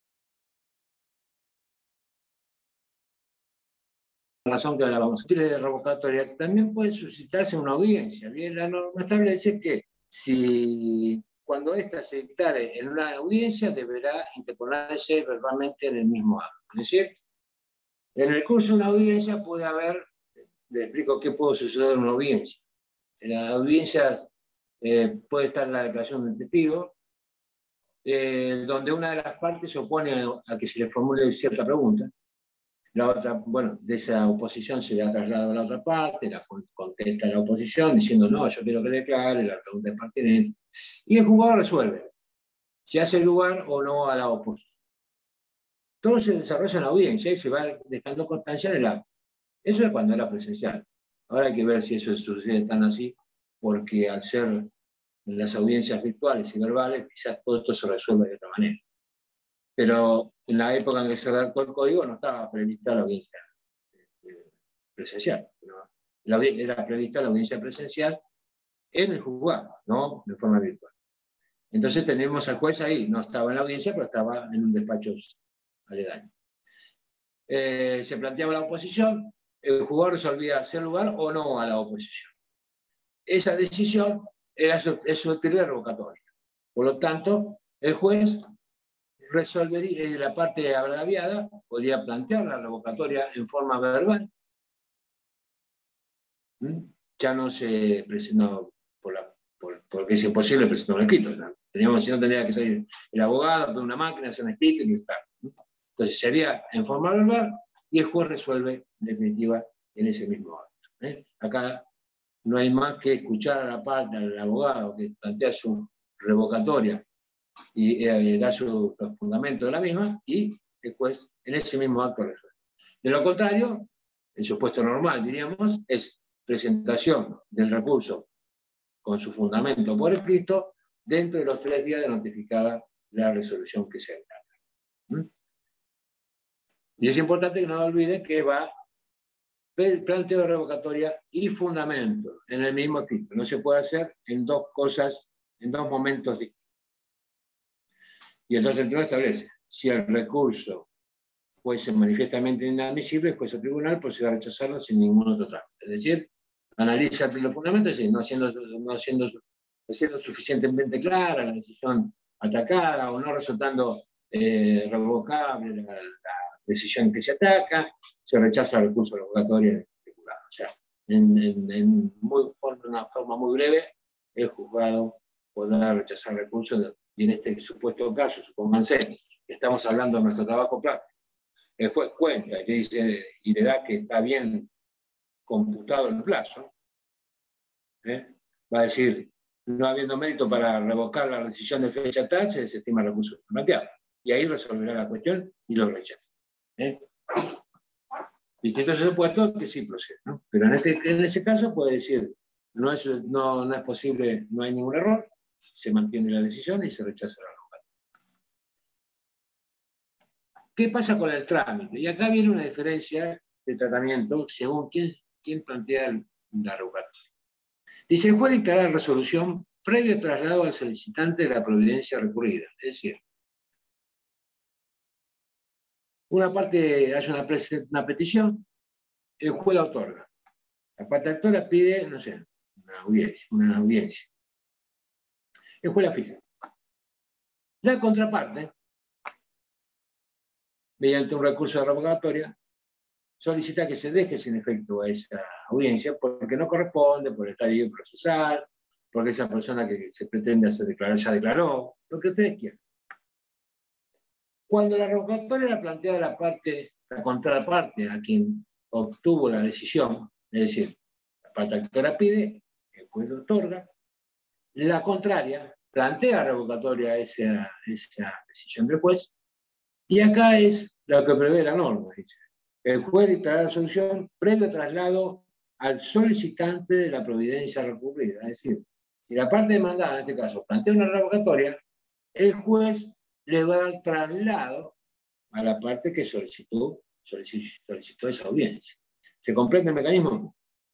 razón que ahora vamos a decir de revocatoria. También puede suscitarse una audiencia. Bien, la norma establece que si cuando ésta se dictare en una audiencia deberá interponerse verbalmente en el mismo acto. Es decir, en el curso de una audiencia puede haber le explico qué puede suceder en una audiencia. En la audiencia eh, puede estar la declaración del testigo, eh, donde una de las partes se opone a, a que se le formule cierta pregunta. La otra, bueno, de esa oposición se le ha trasladado a la otra parte, la contesta la oposición diciendo, no, yo quiero que declare, la pregunta es pertinente. Y el juzgado resuelve si hace lugar o no a la oposición. Todo se desarrolla en la audiencia y se va dejando constancia en el acto. Eso es cuando era presencial. Ahora hay que ver si eso sucede tan así, porque al ser en las audiencias virtuales y verbales, quizás todo esto se resuelve de otra manera. Pero en la época en que se redactó el código no estaba prevista la audiencia presencial. La, era prevista la audiencia presencial en el juzgado, no de forma virtual. Entonces tenemos al juez ahí, no estaba en la audiencia, pero estaba en un despacho aledaño. Eh, se planteaba la oposición, el juzgador resolvía hacer lugar o no a la oposición. Esa decisión era, es su utilidad revocatoria. Por lo tanto, el juez resolvería, eh, la parte agraviada podría plantear la revocatoria en forma verbal. ¿Mm? Ya no se presentó, por la, por, porque es imposible presentar un escrito. ¿No? Teníamos, si no tendría que salir el abogado con una máquina, hacer un escrito y estar. ¿No? Entonces sería en forma verbal y el juez resuelve en definitiva en ese mismo acto. ¿eh? Acá no hay más que escuchar a la parte, al abogado que plantea su revocatoria y eh, da su, su fundamento de la misma y el juez en ese mismo acto resuelve. De lo contrario, el supuesto normal, diríamos, es presentación del recurso con su fundamento por escrito dentro de los tres días de notificada la resolución que se haga. ¿Mm? Y es importante que no olviden que va planteo de revocatoria y fundamento en el mismo escrito. No se puede hacer en dos cosas, en dos momentos distintos. Y entonces el tribunal establece, si el recurso fuese manifiestamente inadmisible, el juez o tribunal procede a rechazarlo sin ningún otro trámite. Es decir, analiza los fundamentos, es decir, no siendo, no siendo, no siendo suficientemente clara la decisión atacada o no resultando eh, revocable la, la decisión que se ataca, se rechaza el recurso revocatorio del tribunal. O sea, en, en, en muy, una forma muy breve, el juzgado podrá rechazar el recurso de, y en este supuesto caso, supónganse, que estamos hablando de nuestro trabajo práctico, el juez cuenta y le, dice, y le da que está bien computado el plazo, ¿eh? Va a decir, no habiendo mérito para revocar la decisión de fecha tal, se desestima el recurso planteado. Y ahí resolverá la cuestión y lo rechaza. ¿eh? Distintos supuestos que sí procede, ¿no? Pero en, este, en ese caso puede decir, no es, no, no es posible, no hay ningún error, se mantiene la decisión y se rechaza la revocatoria. ¿Qué pasa con el trámite? Y acá viene una diferencia de tratamiento según quién, quién plantea la revocatoria. Dice, el juez dictará la resolución previo traslado al solicitante de la providencia recurrida. Es decir, una parte hace una, una petición, el juez la otorga. La parte actora pide, no sé, una audiencia. Una audiencia. El juez la fija. La contraparte, mediante un recurso de revocatoria, solicita que se deje sin efecto a esa audiencia porque no corresponde, por el estadio procesal, porque esa persona que se pretende hacer declarar ya declaró, lo que ustedes quieran. Cuando la revocatoria la plantea la parte, la contraparte a quien obtuvo la decisión, es decir, la parte actora pide, el juez lo otorga, la contraria plantea revocatoria a esa, esa decisión del juez, y acá es lo que prevé la norma, dice. El juez dictará la solución previo traslado al solicitante de la providencia recurrida. Es decir, si la parte demandada, en este caso, plantea una revocatoria, el juez le va a dar traslado a la parte que solicitó, solicitó, solicitó esa audiencia. ¿Se comprende el mecanismo?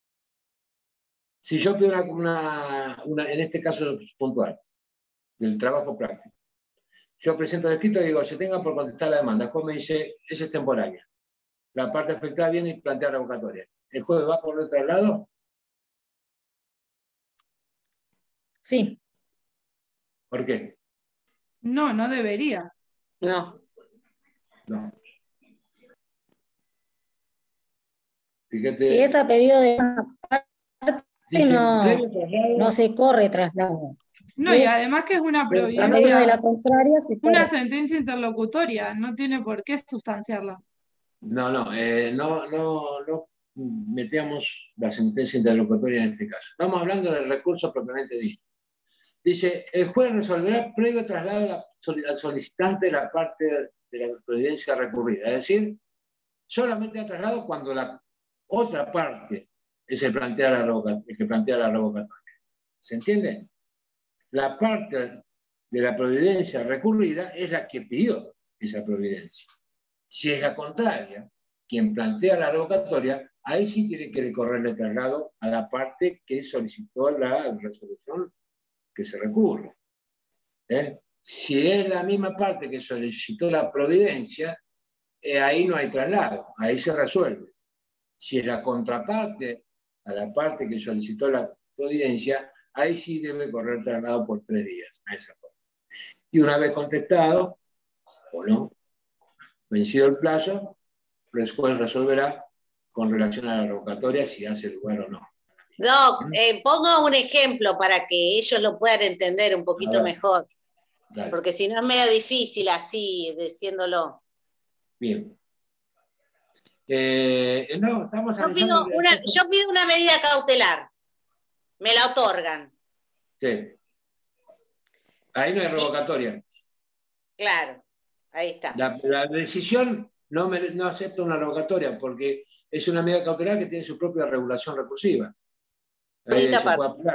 Si yo pido una, una, una, en este caso puntual, del trabajo práctico, yo presento el escrito y digo, se tenga por contestar la demanda. El juez me dice, esa es temporaria. La parte afectada viene y plantea revocatoria. ¿El juez va por el traslado? Sí. ¿Por qué? No, no debería. No. No. Fíjate. Si es a pedido de una parte, Dice, no, previo traslado, no se corre traslado. No, Si y es además que es una a pedido de providencia, la contraria, se una corre. sentencia interlocutoria, no tiene por qué sustanciarla. No, no, eh, no, no, no metemos la sentencia interlocutoria en este caso. Estamos hablando del recurso propiamente dicho. Dice, el juez resolverá previo traslado la- al solicitante de la parte de la providencia recurrida. Es decir, solamente ha traslado cuando la otra parte es el, plantea la revoca- el que plantea la revocatoria. ¿Se entiende? La parte de la providencia recurrida es la que pidió esa providencia. Si es la contraria, quien plantea la revocatoria, ahí sí tiene que recorrer el traslado a la parte que solicitó la resolución que se recurre. ¿Eh? Si es la misma parte que solicitó la providencia, eh, ahí no hay traslado, ahí se resuelve. Si es la contraparte a la parte que solicitó la providencia, ahí sí debe correr traslado por tres días a esa parte. Y una vez contestado, o no, vencido el plazo, el juez resolverá con relación a la revocatoria si hace lugar o no. Doc, eh, pongo un ejemplo para que ellos lo puedan entender un poquito A ver. mejor, Dale. porque si no es medio difícil así, diciéndolo. Bien. Eh, no, estamos Yo analizando... pido, una, yo pido una medida cautelar, me la otorgan, Sí. Ahí no hay revocatoria. claro, ahí está. La, la decisión no, me, no acepta una revocatoria porque es una medida cautelar que tiene su propia regulación recursiva. Ahí se puede aplicar.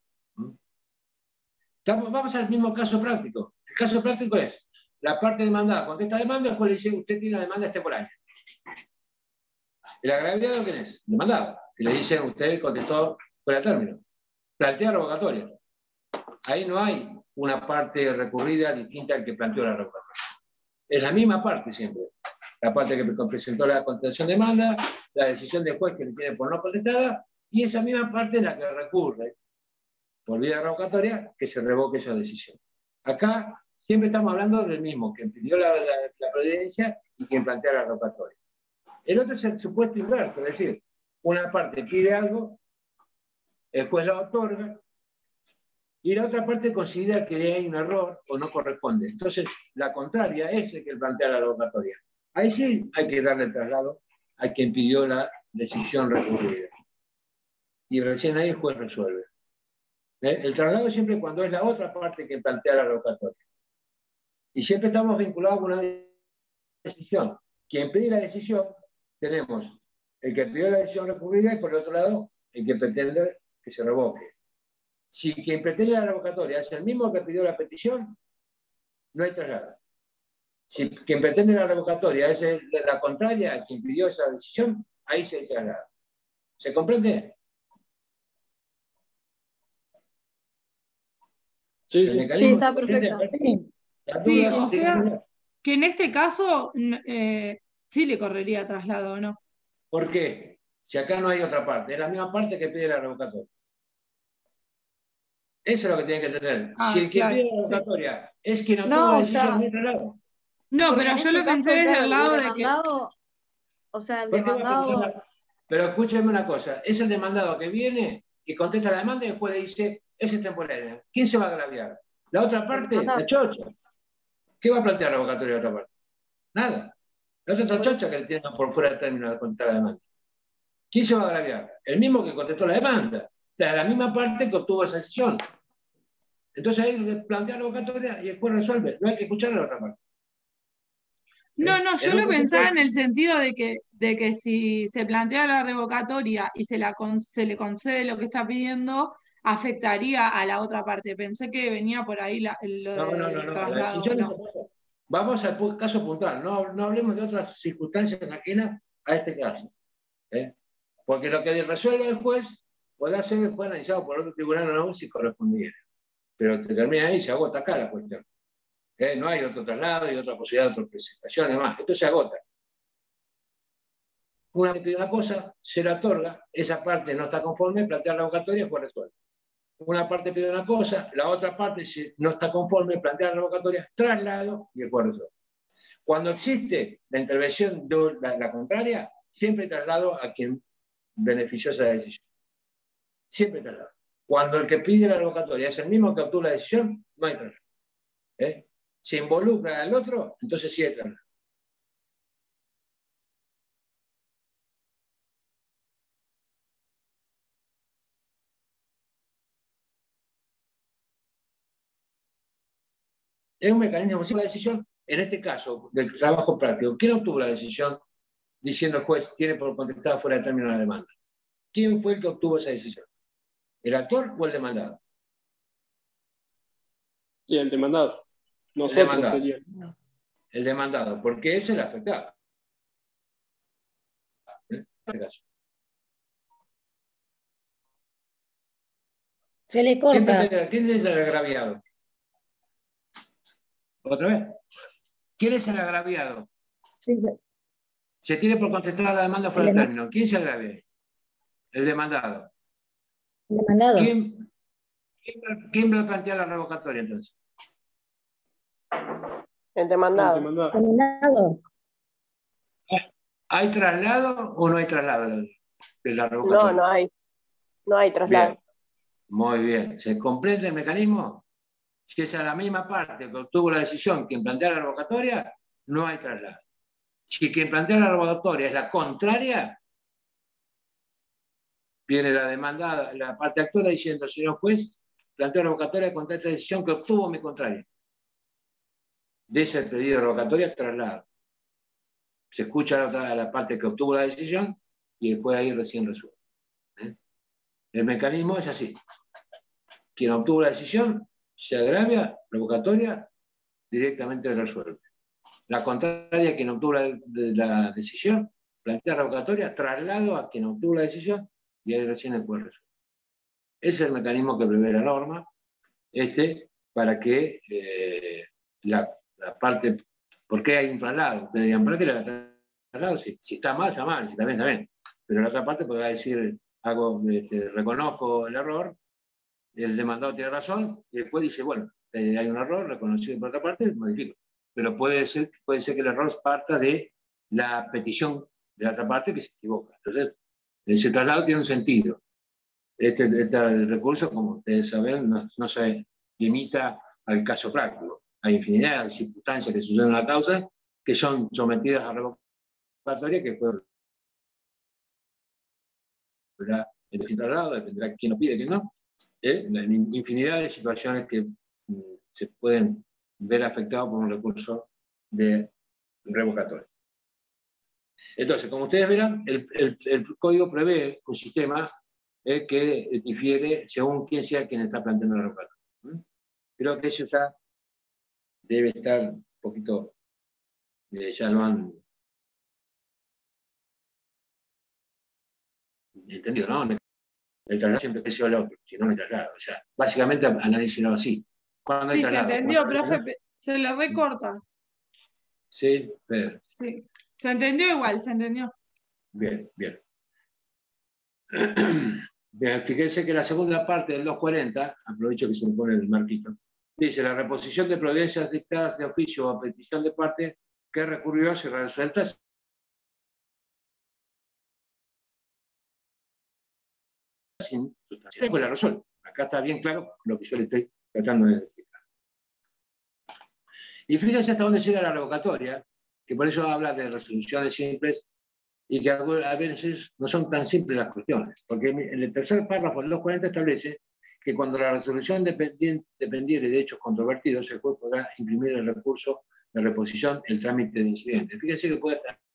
Estamos, vamos al mismo caso práctico. El caso práctico es, la parte demandada contesta demanda, después le dice, usted tiene la demanda extemporánea. El agraviado, ¿quién es? Demandado. Y le dicen, usted contestó fuera de término. Plantea revocatoria. Ahí no hay una parte recurrida distinta al que planteó la revocatoria. Es la misma parte siempre. La parte que presentó la contestación de demanda, la decisión del juez que le tiene por no contestada, y esa misma parte es la que recurre por vía revocatoria que se revoque esa decisión. Acá siempre estamos hablando del mismo, quien pidió la, la, la providencia y quien plantea la revocatoria. El otro es el supuesto inverso, es decir, una parte pide algo, el juez la otorga, y la otra parte considera que hay un error o no corresponde. Entonces, la contraria es el que plantea la revocatoria. Ahí sí hay que darle el traslado a quien pidió la decisión recurrida. Y recién ahí el juez resuelve. ¿Eh? El traslado siempre cuando es la otra parte que plantea la revocatoria. Y siempre estamos vinculados con una decisión. Quien pide la decisión, tenemos el que pidió la decisión recurrida y por el otro lado, el que pretende que se revoque. Si quien pretende la revocatoria es el mismo que pidió la petición, no hay traslado. Si quien pretende la revocatoria es el, la contraria a quien pidió esa decisión, ahí se hay traslado. ¿Se comprende? Sí, sí. Sí, está perfecto. Sí, o sí, sea, que en este caso eh, sí le correría traslado, ¿o no? ¿Por qué? Si acá no hay otra parte, es la misma parte que pide la revocatoria. Eso es lo que tienen que entender. Ah, si el que claro, pide la sí. revocatoria es quien obtuvo No, la o decisión, sea, no hay traslado. No, Porque pero en yo este lo pensé caso, desde claro, el lado el de que... demandado, o sea, el ¿Por qué va a demandado, pensar? Pero escúcheme una cosa, es el demandado que viene y contesta la demanda y después le dice, ese es temporario. ¿Quién se va a agraviar? ¿La otra parte? La chocha. ¿Qué va a plantear la revocatoria de la otra parte? Nada. La otra es la chocha que le tiene por fuera de término de contestar la demanda. ¿Quién se va a agraviar? El mismo que contestó la demanda. La, la misma parte que obtuvo esa decisión. Entonces ahí le plantea la revocatoria y después resuelve. No hay que escuchar a la otra parte. No, no, yo En lo otro pensaba tipo- en el sentido de que, de que si se plantea la revocatoria y se, la con- se le concede lo que está pidiendo, afectaría a la otra parte. Pensé que venía por ahí la, lo No, no, del no, no. La traslado. decisión es No. otra. Vamos al pu- caso puntual. No, no hablemos de otras circunstancias ajenas a este caso. ¿eh? Porque lo que resuelve el juez podrá ser después analizado por otro tribunal o no si correspondiera. Pero te termina ahí y se agota acá la cuestión. ¿eh? No hay otro traslado y otra posibilidad de otra presentación, además. Esto se agota. Una vez que pide una cosa, se la otorga, esa parte no está conforme, plantea la revocatoria y fue resuelta. Una parte pide una cosa, la otra parte si no está conforme, plantea la revocatoria, traslado y después resuelve. Cuando existe la intervención de la, la contraria, siempre traslado a quien beneficiosa la decisión. Siempre traslado. Cuando el que pide la revocatoria es el mismo que obtuvo la decisión, no hay traslado. ¿Eh? Se involucra al otro, entonces sí hay traslado. Es un mecanismo de decisión, en este caso, del trabajo práctico. ¿Quién obtuvo la decisión diciendo el juez tiene por contestada fuera de término la demanda? ¿Quién fue el que obtuvo esa decisión? ¿El actor o el demandado? Y el demandado. Nosotros el demandado. sería. El demandado, porque es el afectado. En este caso. Se le corta. ¿Quién, ¿Quién es el agraviado? ¿Otra vez? ¿Quién es el agraviado? Sí, sí. Se tiene por contestar la demanda fuera de término. ¿Quién se agravia? El demandado. El demandado. ¿Quién, quién, quién va a plantear la revocatoria entonces? El demandado. El demandado. El demandado. ¿Hay traslado o no hay traslado de la revocatoria? No, no hay. No hay traslado. Bien. Muy bien. ¿Se completa el mecanismo? Si es a la misma parte que obtuvo la decisión quien plantea la revocatoria, no hay traslado. Si quien plantea la revocatoria es la contraria, viene la demandada, la parte actora diciendo, señor juez, planteo la revocatoria contra esta decisión que obtuvo mi contraria. De ese pedido de revocatoria, traslado. Se escucha la, otra, la parte que obtuvo la decisión y después ahí recién resuelve. ¿Eh? El mecanismo es así. Quien obtuvo la decisión se agravia, revocatoria, directamente resuelve. La contraria, quien obtuvo la, de la decisión, plantea revocatoria, traslado a quien obtuvo la decisión y ahí recién el juez resuelve. Ese es el mecanismo que prevé la norma, este, para que eh, la, la parte, ¿por qué hay un traslado? Ustedes dirían, ¿para qué le traslado? Si, si está mal, está mal, si está bien, está bien. Pero la otra parte podrá decir, hago, este, reconozco el error, el demandado tiene razón, y después dice, bueno, eh, hay un error reconocido por otra parte, modifico. Pero puede ser, puede ser que el error parta de la petición de la otra parte que se equivoca. Entonces, ese traslado tiene un sentido. Este, este recurso, como ustedes saben, no, no se limita al caso práctico. Hay infinidad de circunstancias que suceden en la causa que son sometidas a revocatoria que pueden el traslado, dependerá de quién lo pide, quién no. ¿Eh? La infinidad de situaciones que mm, se pueden ver afectados por un recurso de revocatoria. Entonces, como ustedes verán, el, el, el código prevé un sistema eh, que difiere según quién sea quien está planteando la revocatoria. ¿Mm? Creo que eso ya debe estar un poquito, eh, ya lo han entendido, ¿no? El traslado siempre que sea el otro, si no me traslado. O sea, básicamente analícenlo así. Cuando Sí, hay se traslado, entendió, cuando hay profe, traslado, se le recorta. sí, pero, Sí, se entendió igual, se entendió. bien, bien. Bien, fíjense que la segunda parte del doscientos cuarenta, aprovecho que se me pone el marquito, dice la reposición de providencias dictadas de oficio o a petición de parte que recurrió a ser resueltas sin sustancia. Después la resuelve. Acá está bien claro lo que yo le estoy tratando de explicar. Y fíjense hasta dónde llega la revocatoria, que por eso habla de resoluciones simples y que a veces no son tan simples las cuestiones. Porque en el tercer párrafo del doscientos cuarenta establece que cuando la resolución dependiere de hechos controvertidos, el juez podrá imprimir el recurso de reposición, el trámite de incidente. Fíjense que puede estar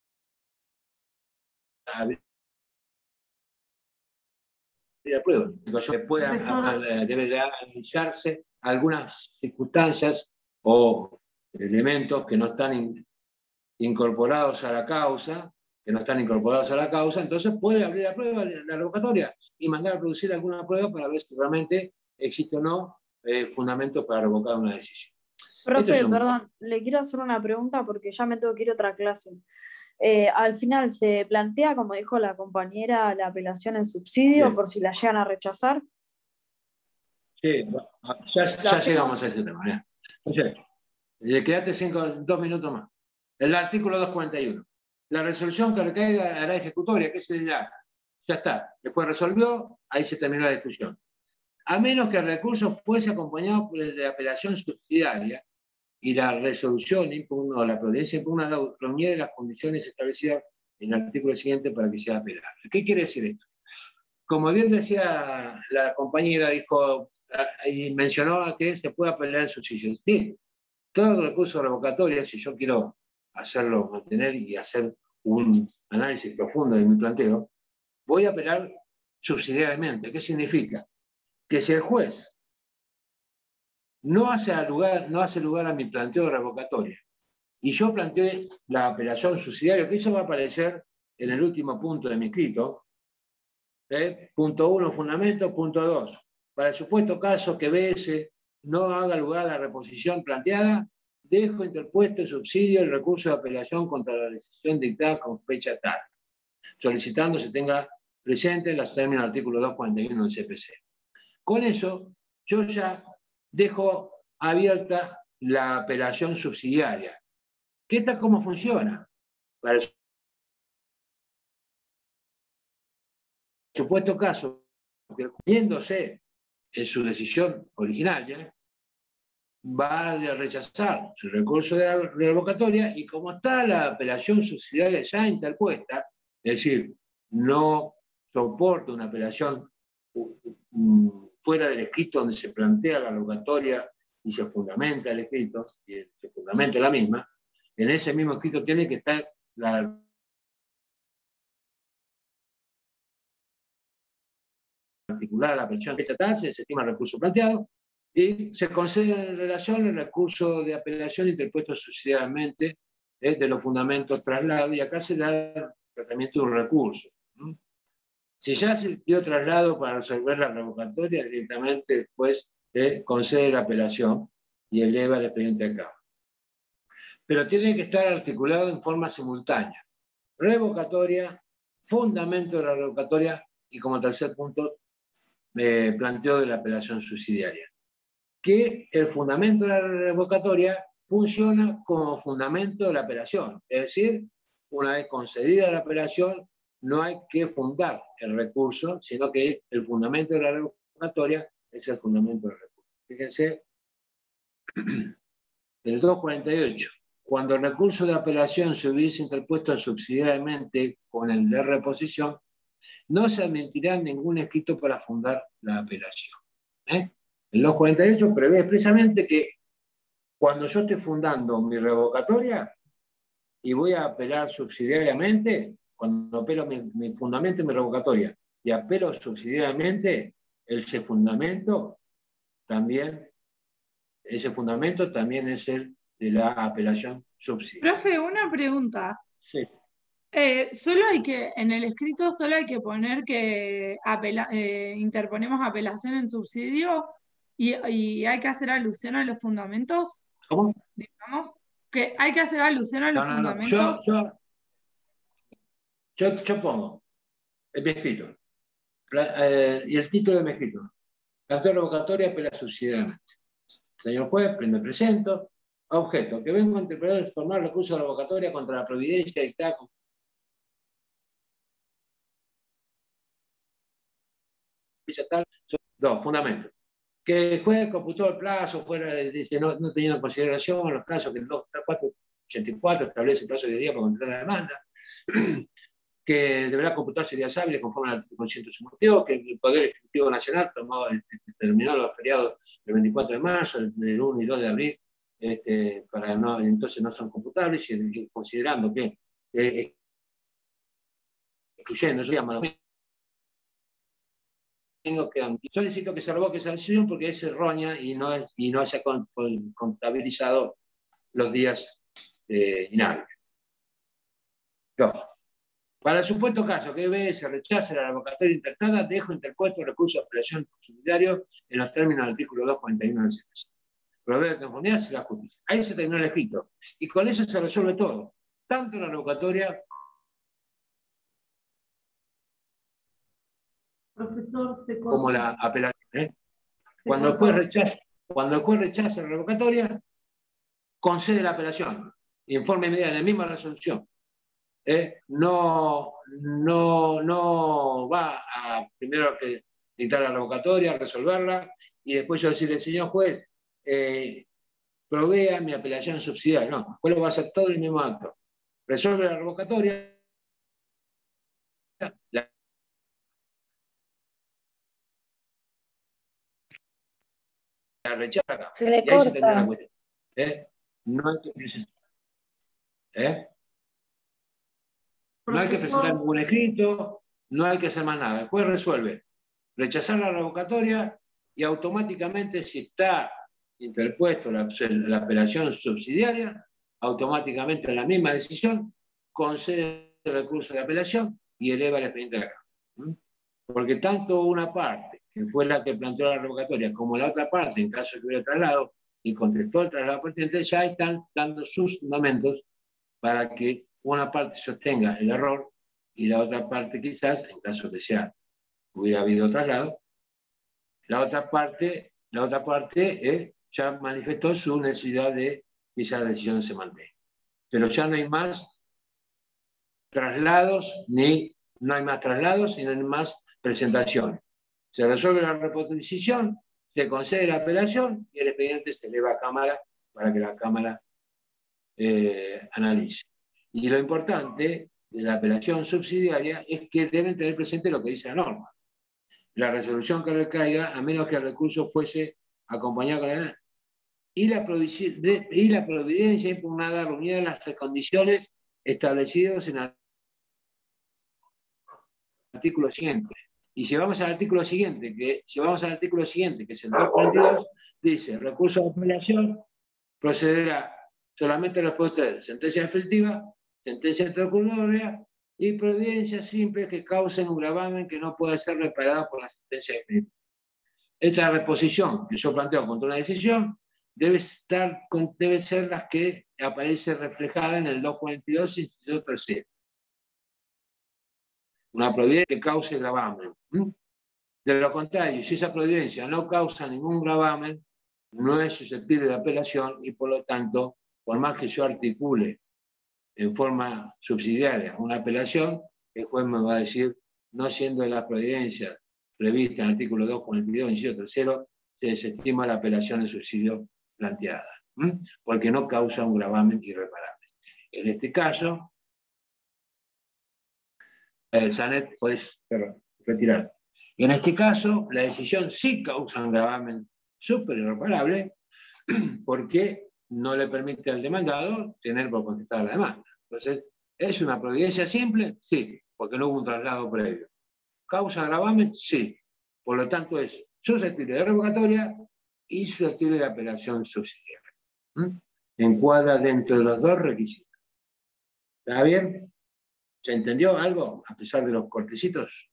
de prueba, que pueda deberá analizarse algunas circunstancias o elementos que no están in, incorporados a la causa, que no están incorporados a la causa, entonces puede abrir la prueba, la revocatoria, y mandar a producir alguna prueba para ver si realmente existe o no eh, fundamento para revocar una decisión. Profe, perdón, le quiero hacer una pregunta porque ya me tengo que ir a otra clase. Eh, al final se plantea, como dijo la compañera, la apelación en subsidio. Bien. Por si la llegan a rechazar. Sí, ya, ya llegamos a ese tema. ¿eh? Entonces, eh, quédate cinco, dos minutos más. El artículo doscientos cuarenta y uno. La resolución que recaiga hará ejecutoria, ¿qué se dirá? Ya está. Después resolvió, ahí se terminó la discusión. A menos que el recurso fuese acompañado por el de apelación subsidiaria y la resolución impugna, o la providencia impugna reuniera las condiciones establecidas en el artículo siguiente para que sea apelable. ¿Qué quiere decir esto? Como bien decía la compañera, dijo y mencionó que se puede apelar el subsidio. Sí, todo recurso revocatorio, si yo quiero hacerlo mantener y hacer un análisis profundo de mi planteo, voy a apelar subsidiariamente. ¿Qué significa? Que si el juez no hace lugar, no hace lugar a mi planteo de revocatoria y yo planteé la apelación subsidiaria, que eso va a aparecer en el último punto de mi escrito, ¿eh? Punto uno, fundamento, punto dos. Para el supuesto caso que B S no haga lugar a la reposición planteada, dejo interpuesto el subsidio el recurso de apelación contra la decisión dictada con fecha tal, solicitando se tenga presente los términos del artículo doscientos cuarenta y uno del C P C. Con eso, yo ya dejo abierta la apelación subsidiaria. ¿Qué tal cómo funciona? Para el supuesto caso, que cumpliéndose en su decisión originaria, va a rechazar el recurso de revocatoria y como está la apelación subsidiaria ya interpuesta, es decir, no soporta una apelación fuera del escrito donde se plantea la revocatoria y se fundamenta el escrito, y se fundamenta la misma, en ese mismo escrito tiene que estar la particular, la apelación estatal, se desestima el recurso planteado y se concede en relación el recurso de apelación interpuesto subsidiariamente eh, de los fundamentos traslado, y acá se da el tratamiento de un recurso. ¿no? Si ya se dio traslado para resolver la revocatoria, directamente después eh, concede la apelación y eleva el expediente a cabo. Pero tiene que estar articulado en forma simultánea. Revocatoria, fundamento de la revocatoria y como tercer punto, eh, planteo de la apelación subsidiaria. Que el fundamento de la revocatoria funciona como fundamento de la apelación. Es decir, una vez concedida la apelación, no hay que fundar el recurso, sino que el fundamento de la revocatoria es el fundamento del recurso. Fíjense, el doscientos cuarenta y ocho. Cuando el recurso de apelación se hubiese interpuesto subsidiariamente con el de reposición, no se admitirá ningún escrito para fundar la apelación. ¿eh? El doscientos cuarenta y ocho prevé expresamente que cuando yo esté fundando mi revocatoria y voy a apelar subsidiariamente, cuando apelo mi, mi fundamento y mi revocatoria y apelo subsidiariamente, ese fundamento también, ese fundamento también es el de la apelación subsidiaria. Profe, una pregunta. Sí. Eh, solo hay que, en el escrito solo hay que poner que apela, eh, interponemos apelación en subsidio y, y hay que hacer alusión a los fundamentos. ¿Cómo? Digamos, que hay que hacer alusión a los no, no, fundamentos. No. Yo, yo, yo, yo pongo el mi escrito eh, y el título de mi escrito. Planteo revocatoria apela subsidiariamente. Señor juez, me presento. Objeto, que vengo a interpretar y formar recurso de revocatoria contra la providencia dictada con tal. Dos, fundamento. Que el juez computó el plazo, fuera, dice, no, no teniendo en consideración los plazos que el dos mil cuatrocientos ochenta y cuatro establece el plazo de día para contestar la demanda, que deberá computarse días hábiles conforme al artículo ciento cincuenta y dos, que el Poder Ejecutivo Nacional tomó, terminó los feriados del veinticuatro de marzo, del uno y dos de abril, este, para no, entonces no son computables, y considerando que, eh, excluyendo, yo llamo lo mismo, tengo que solicito que se revoque esa decisión porque es errónea y no, es, y no se ha con, con, contabilizado los días eh, inhábiles. Dos. Para el supuesto caso que B S rechace la revocatoria intentada, dejo interpuesto el recurso de apelación subsidiario en los términos del artículo doscientos cuarenta y uno del C P C. Provee de conformidad y la justicia. Ahí se terminó el escrito. Y con eso se resuelve todo. Tanto la revocatoria Profesor, se como la apelación. ¿eh? Cuando el juez rechaza, cuando el juez rechaza la revocatoria, concede la apelación. Y en forma inmediata, en la misma resolución. ¿eh? no, no, no va a primero que dictar la revocatoria, resolverla, y después yo decirle, señor juez, eh, provea mi apelación subsidiaria. No, después lo va a hacer todo el mismo acto. Resuelve la revocatoria, la, la rechaza, Se le y ahí se tendrá la corta. cuestión. ¿Eh? No hay que presentar, ¿eh? No hay que presentar ningún escrito, no hay que hacer más nada. Después resuelve rechazar la revocatoria y automáticamente, si está interpuesto la, la apelación subsidiaria, automáticamente en la misma decisión concede el recurso de apelación y eleva el expediente de la Cámara. Porque tanto una parte, que fue la que planteó la revocatoria, como la otra parte, en caso de que hubiera traslado, y contestó el traslado pertinente, ya están dando sus fundamentos para que una parte sostenga el error y la otra parte quizás, en caso que sea, hubiera habido traslado, la otra parte, la otra parte eh, ya manifestó su necesidad de que esa decisión se mantenga. Pero ya no hay más traslados, ni no hay más traslados, ni no hay más presentaciones. Se resuelve la reposición, se concede la apelación y el expediente se eleva a Cámara para que la Cámara eh, analice. Y lo importante de la apelación subsidiaria es que deben tener presente lo que dice la norma. La resolución que recaiga, a menos que el recurso fuese acompañado con la... Y la, y la providencia impugnada reunida en las condiciones establecidas en el artículo siguiente. Y si vamos al artículo siguiente, que si vamos al artículo siguiente, que es el doscientos cuarenta y dos, dice, recurso de apelación procederá solamente a la respuesta de sentencia definitiva, sentencia extraordinaria y providencias simples que causen un gravamen que no pueda ser reparado por la sentencia definitiva. Esta reposición que yo planteo contra una decisión debe, estar, debe ser las que aparece reflejada en el doscientos cuarenta y dos, inciso tercero. Una providencia que cause gravamen. De lo contrario, si esa providencia no causa ningún gravamen, no es susceptible de apelación y por lo tanto, por más que yo articule en forma subsidiaria una apelación, el juez me va a decir, no siendo las providencias previstas en el artículo doscientos cuarenta y dos, inciso tercero, se desestima la apelación de subsidio planteada, ¿m? porque no causa un gravamen irreparable. En este caso, el SANET puede retirar. En este caso, la decisión sí causa un gravamen súper irreparable porque no le permite al demandado tener por contestar la demanda. Entonces, ¿es una providencia simple? Sí, porque no hubo un traslado previo. ¿Causa gravamen? Sí. Por lo tanto, es susceptible de revocatoria y susceptible de apelación subsidiaria. ¿Mm? Encuadra dentro de los dos requisitos. ¿Está bien? ¿Se entendió algo a pesar de los cortecitos?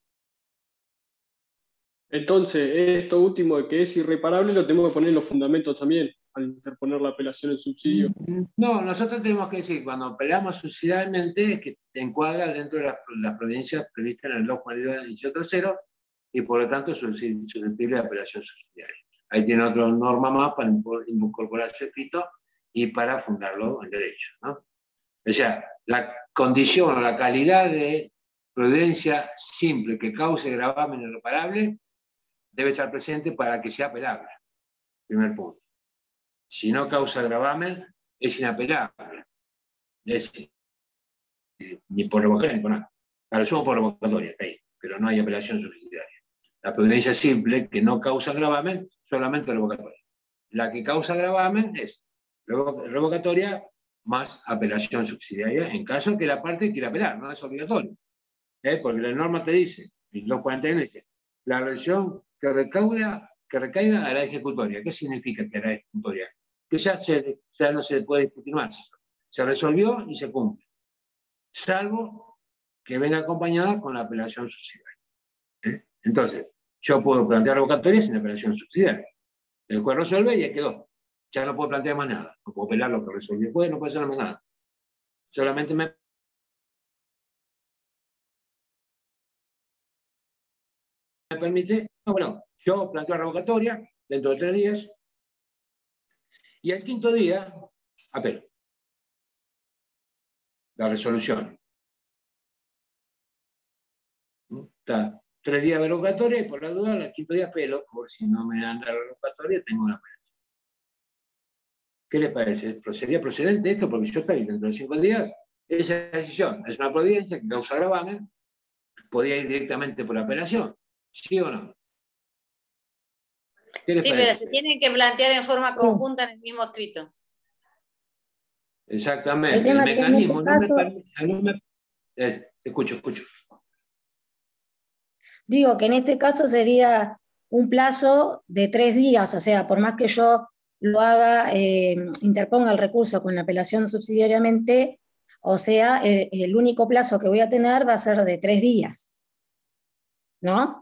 Entonces, esto último de que es irreparable lo tenemos que poner en los fundamentos también, al interponer la apelación en subsidio. No, nosotros tenemos que decir, cuando apelamos subsidiariamente, es que te encuadra dentro de las, las providencias previstas en el doscientos cuarenta y dos, inciso tercero, y por lo tanto es susceptible de apelación subsidiaria. Ahí tiene otra norma más para incorporar su escrito y para fundarlo en derecho, ¿no? O sea, la condición o la calidad de providencia simple que cause gravamen irreparable debe estar presente para que sea apelable. Primer punto. Si no causa gravamen, es inapelable. Es, ni por revocatoria ni por nada. Claro, somos por revocatoria, ahí, pero no hay apelación subsidiaria. La providencia simple que no causa gravamen, solamente revocatoria. La que causa gravamen es revocatoria más apelación subsidiaria, en caso que la parte quiera apelar, no es obligatorio. ¿Eh? Porque la norma te dice, el doscientos cuarenta y uno dice, la resolución que recauda, que recaiga a la ejecutoria. ¿Qué significa que a la ejecutoria? Que ya, se, ya no se puede discutir más. Se resolvió y se cumple. Salvo que venga acompañada con la apelación subsidiaria. ¿Eh? Entonces, yo puedo plantear revocatoria sin apelación subsidiaria. El juez resuelve y ya quedó. Ya no puedo plantear más nada. No puedo apelar lo que resolvió el juez, no puedo hacer más nada. Solamente me me permite, no, bueno, yo planteo la revocatoria dentro de tres días y al quinto día apelo la resolución. Está tres días de revocatoria y por la duda, el quinto día pelo, por si no me dan la revocatoria, tengo una apelación. ¿Qué les parece? ¿Sería procedente esto? Porque yo estoy dentro de cinco días. Esa decisión es una providencia que causa gravamen, podía ir directamente por apelación, ¿sí o no? Sí, parece? Pero se tienen que plantear en forma conjunta en el mismo escrito. Exactamente. El, tema el mecanismo en este caso, no me permite. No me, eh, escucho, escucho. Digo que en este caso sería un plazo de tres días, o sea, por más que yo lo haga, eh, interponga el recurso con la apelación subsidiariamente, o sea, el, el único plazo que voy a tener va a ser de tres días, ¿no?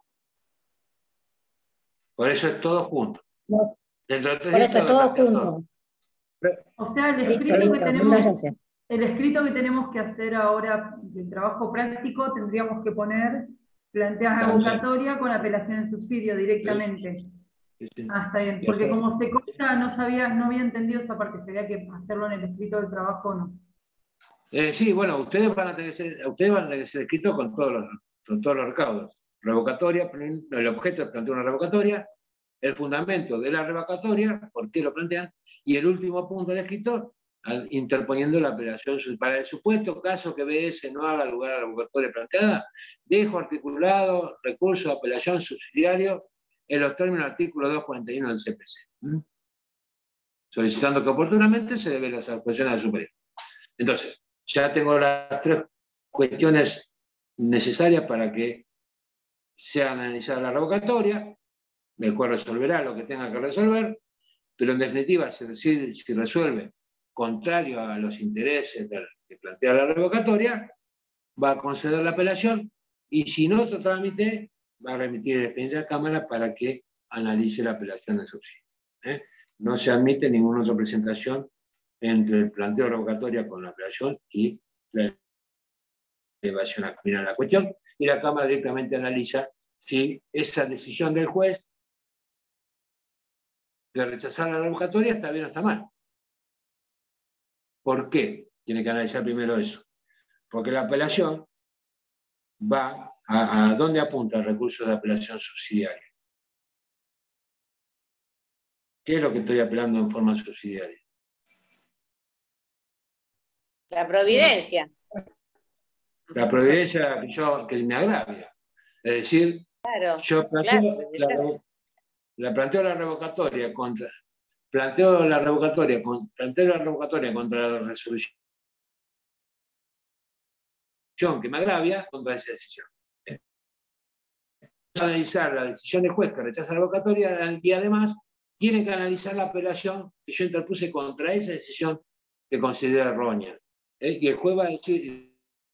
Por eso es todo junto. Los, Dentro de tres por días eso es todo junto. Todo. O sea, el Listo, escrito, listo, que tenemos, muchas gracias. el escrito que tenemos que hacer ahora del trabajo práctico, tendríamos que poner, plantear revocatoria con apelación en subsidio directamente. Sí, sí. Ah, está bien, porque como se corta, no sabía, no había entendido esa parte, sería que hacerlo en el escrito del trabajo no. Eh, sí, bueno, ustedes van a tener que ser, ustedes van a tener que ser escritos con todos los, con todos los recaudos. Revocatoria, el objeto es plantear una revocatoria, el fundamento de la revocatoria, por qué lo plantean, y el último punto del escritor, interponiendo la apelación. Para el supuesto caso que B S no haga lugar a la revocatoria planteada, dejo articulado recurso de apelación subsidiario en los términos del artículo doscientos cuarenta y uno del C P C. ¿Mm? Solicitando que oportunamente se debe las actuaciones al superior. Entonces, ya tengo las tres cuestiones necesarias para que sea analizada la revocatoria, el cual resolverá lo que tenga que resolver, pero en definitiva, si, si, si resuelve contrario a los intereses de, que plantea la revocatoria, va a conceder la apelación, y si no otro trámite, va a remitir el expediente a la Cámara para que analice la apelación del subsidio. ¿eh? No se admite ninguna otra presentación entre el planteo de revocatoria con la apelación y la elevación a de la cuestión, y la Cámara directamente analiza si esa decisión del juez de rechazar la revocatoria está bien o está mal. ¿Por qué? Tiene que analizar primero eso. Porque la apelación va a, a dónde apunta el recurso de apelación subsidiaria. ¿Qué es lo que estoy apelando en forma subsidiaria? La providencia. La providencia que, yo, que me agravia. Es decir, claro, yo planteo, claro, la, la planteo la revocatoria contra, planteo la revocatoria, con, planteo la revocatoria contra la resolución que me agravia contra esa decisión. Analizar la decisión del juez que rechaza la revocatoria y además tiene que analizar la apelación que yo interpuse contra esa decisión que considera errónea. ¿eh? Y el juez va a decir,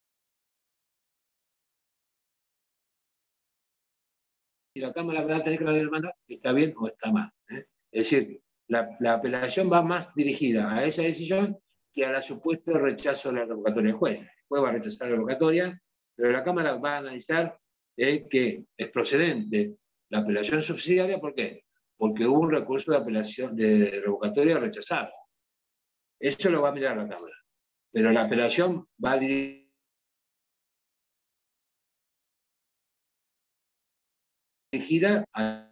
si la Cámara va a tener que demandar, está bien o está mal. ¿eh? Es decir, la, la apelación va más dirigida a esa decisión que a la supuesto rechazo de la revocatoria del juez. El juez va a rechazar la revocatoria, pero la Cámara va a analizar eh, que es procedente la apelación subsidiaria. ¿Por qué? Porque hubo un recurso de apelación de revocatoria rechazado. Eso lo va a mirar la Cámara. Pero la apelación va a dirigir dirigida a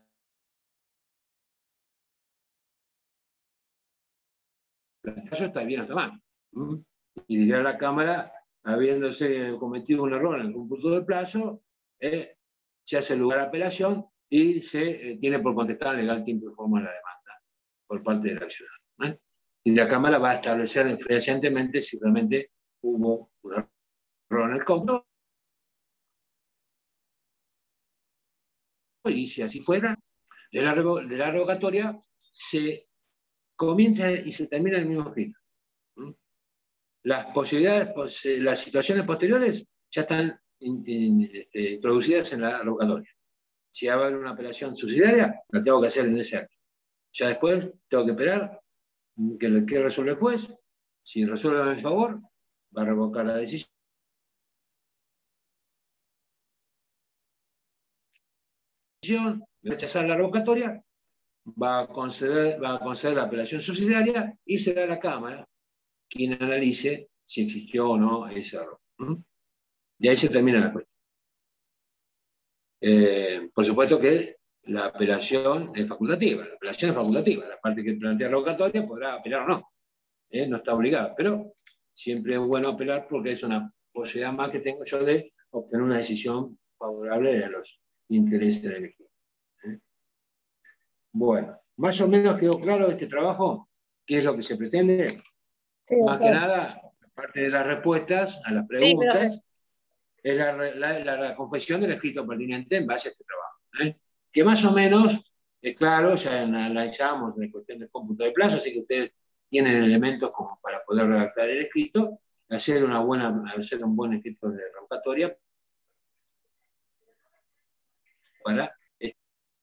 eso está bien o está mal. ¿Mm? Y dirá la Cámara, habiéndose cometido un error en el cómputo del plazo, eh, se hace lugar a apelación y se eh, tiene por contestar legal tiempo y forma la demanda por parte del accionario. ¿eh? Y la Cámara va a establecer fehacientemente si realmente hubo un error en el cómputo. Y si así fuera, de la, revo de la revocatoria se comienza y se termina en el mismo escrito. ¿Mm? Las posibilidades, pues, las situaciones posteriores ya están in, in, in, introducidas en la revocatoria. Si va a haber una apelación subsidiaria, la tengo que hacer en ese acto. Ya después tengo que esperar que, que resuelva el juez. Si resuelve a mi favor, va a revocar la decisión. Rechazar la revocatoria, va a conceder, va a conceder la apelación subsidiaria y será la Cámara quien analice si existió o no ese error. ¿Mm? Y ahí se termina la cuestión. Eh, por supuesto que la apelación es facultativa, la apelación es facultativa, la parte que plantea la revocatoria podrá apelar o no, ¿eh? No está obligada, pero siempre es bueno apelar porque es una posibilidad más que tengo yo de obtener una decisión favorable a los intereses del equipo. ¿eh? Bueno, más o menos quedó claro este trabajo, qué es lo que se pretende. Sí, más doctor. que nada, aparte de las respuestas a las preguntas, Sí, es la, la, la, la confección del escrito pertinente en base a este trabajo. ¿eh? Que más o menos es claro, ya analizamos la cuestión del cómputo de plazo, así que ustedes tienen elementos como para poder redactar el escrito, hacer, una buena, hacer un buen escrito de revocatoria para que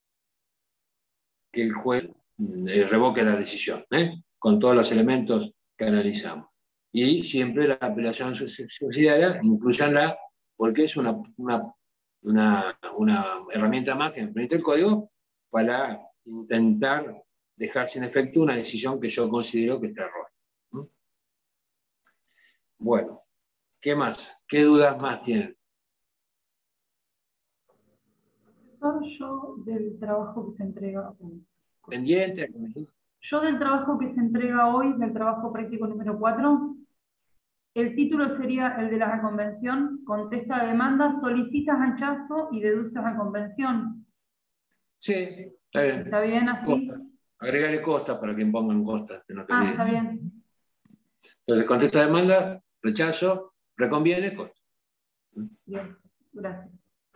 el juez eh, revoque la decisión, ¿eh? con todos los elementos que analizamos. Y siempre la apelación subsidiaria, incluyanla, porque es una, una, una, una herramienta más que me permite el código para intentar dejar sin efecto una decisión que yo considero que está errónea. ¿Mm? Bueno, ¿qué más? ¿Qué dudas más tienen? Yo del trabajo que se entrega hoy. ¿Pendiente? Yo del trabajo que se entrega hoy, del trabajo práctico número cuatro, el título sería el de la reconvención, contesta a demanda, solicitas rechazo y deduces reconvención. Sí, está bien. ¿Está bien así? Costa. Agregale costas para que impongan costas. Que no te Ah, olvides. está bien. Entonces, contesta demanda, rechazo, reconviene, costa. Bien, gracias.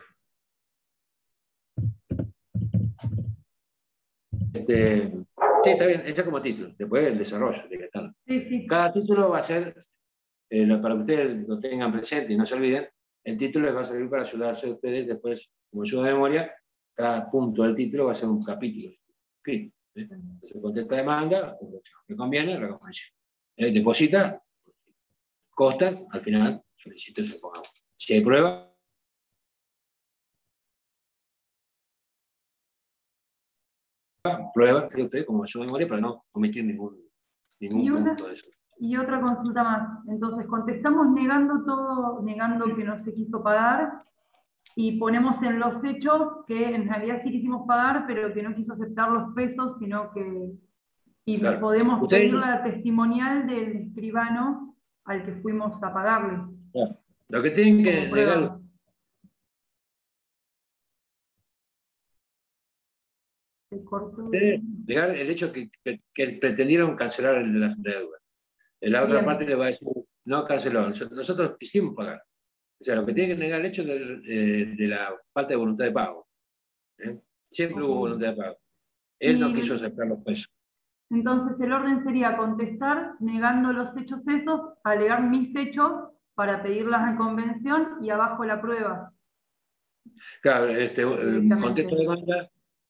Este, sí, está bien, está como título. Después el desarrollo. De que sí, sí. Cada título va a ser, eh, para que ustedes lo tengan presente y no se olviden, el título les va a servir para ayudarse a ustedes después, como ayuda de memoria, cada punto del título va a ser un capítulo. ¿Sí? ¿Eh? Entonces, contesta demanda, le conviene, la convención. Eh, deposita, costa, al final, solicita, se ponga. Si hay prueba, prueba, creo usted, como ayuda de memoria, para no omitir ningún, ningún Y una- punto de eso. Y otra consulta más. Entonces, contestamos negando todo, negando que no se quiso pagar, y ponemos en los hechos que en realidad sí quisimos pagar, pero que no quiso aceptar los pesos, sino que... Y Claro. podemos Ustedes- pedir la testimonial del escribano al que fuimos a pagarle. Claro. Lo que tienen que como negar, prueba. Se cortó. ustedes negar el hecho que, que, que pretendieron cancelar el de la deuda. La otra Bien. parte le va a decir, no canceló, nosotros, nosotros quisimos pagar. O sea, lo que tiene que negar el hecho de, de, de la falta de voluntad de pago. ¿eh? Siempre hubo voluntad de pago. Él no Y- quiso aceptar los pesos. Entonces el orden sería contestar negando los hechos esos, alegar mis hechos para pedir la reconvención y abajo la prueba. Claro, este, eh, Directamente. contesto demanda,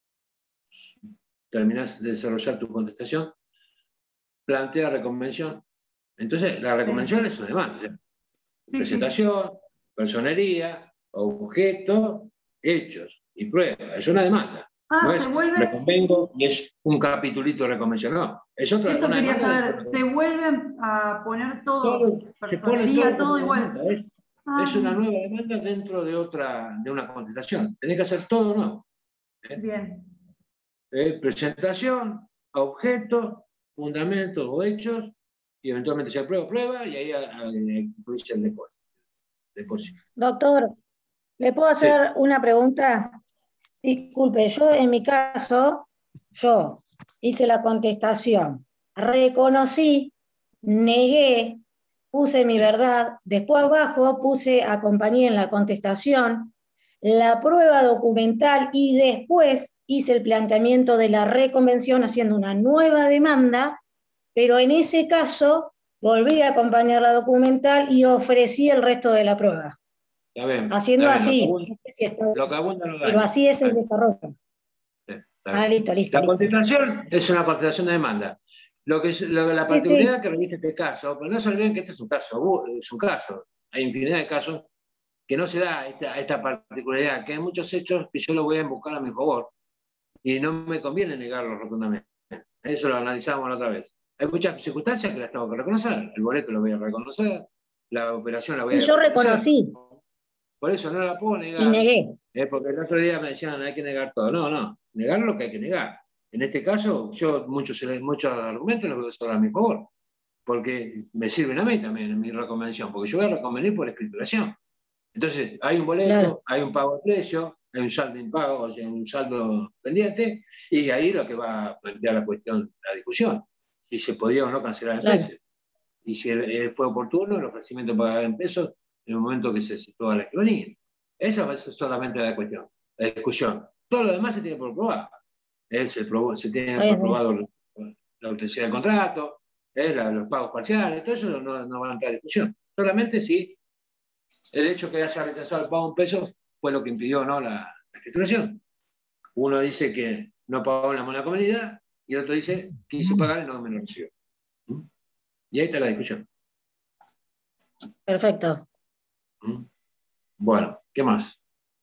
terminás de desarrollar tu contestación, plantea reconvención. Entonces, la reconvención es una demanda. o sea, presentación, personería, objeto, hechos y prueba. Es una demanda. Ah, no se es vuelve- reconvengo y es un capitulito de reconvención. No, es otra Eso una quería demanda saber, de- se vuelven a poner todo, Todo, se pone personería, todo todo como igual. demanda, ¿ves? Ah, Es una nueva demanda dentro de otra, de una contestación. Tenés que hacer todo nuevo. Bien, Eh, presentación, objetos, fundamentos o hechos, y eventualmente se aprueba, prueba, y ahí a- a- incluye el depósito. depósito. Doctor, ¿le puedo hacer una pregunta? Disculpe, yo en mi caso, yo hice la contestación, reconocí, negué, puse mi verdad, después abajo puse acompañé en la contestación, la prueba documental y después hice el planteamiento de la reconvención haciendo una nueva demanda, pero en ese caso volví a acompañar la documental y ofrecí el resto de la prueba. Está bien, Haciendo está bien, así, Lo que abunda, no sé si está- lo que abunda no daña. pero así es el Está desarrollo. bien, está Ah, bien. listo, listo. La listo. contestación es una contestación de demanda. Lo que es, lo- la Sí, particularidad sí. que reviste este caso, pero no se olviden que este es un caso, uh, es un caso. Hay infinidad de casos que no se da esta, esta particularidad, que hay muchos hechos que yo lo voy a invocar a mi favor y no me conviene negarlos rotundamente. Eso lo analizamos la otra vez. Hay muchas circunstancias que las tengo que reconocer. El boleto lo voy a reconocer, la operación la voy a Y yo reconocer. reconocí. Por eso no la puedo negar. Y negué. Eh, porque el otro día me decían hay que negar todo. No, no, negar lo que hay que negar. En este caso, yo muchos, muchos argumentos los voy a usar a mi favor, porque me sirven a mí también en mi recomendación, porque yo voy a recomendar por escrituración. Entonces, hay un boleto, claro. Hay un pago de precio, hay un saldo impago, o sea, un saldo pendiente, y ahí lo que va a plantear la cuestión, la discusión, si se podía o no cancelar el claro. precio. Y si fue oportuno el ofrecimiento de pagar en pesos en el momento que se sitúa la escribanía. Esa es solamente la cuestión, la discusión. Todo lo demás se tiene por probar. Eh, se, probó, se tiene por probado la autenticidad del contrato, eh, la, los pagos parciales, todo eso no, no va a entrar a discusión. Solamente si el hecho que haya rechazado el pago en pesos fue lo que impidió ¿no? la, la escrituración. Uno dice que no pagó en la moneda comunidad y el otro dice que quise pagar y no me lo recibió. ¿Mm? Y ahí está la discusión. Perfecto. ¿Mm? Bueno, ¿qué más?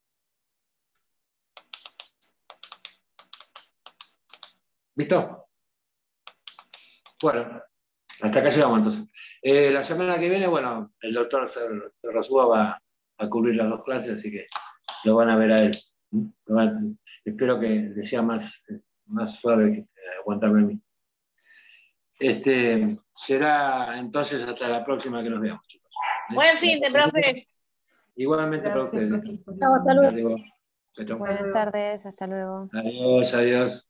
¿Listo? Bueno, hasta acá llegamos entonces. Eh, la semana que viene, bueno, el doctor Ferrazúa va a cubrir las dos clases, así que lo van a ver a él. Van, espero que le sea más, más suave que aguantarme a mí. Este, será entonces hasta la próxima que nos veamos, chicos. Buen fin de, profe. Igualmente para ustedes. Hasta luego. Buenas tardes, hasta luego. Adiós, adiós.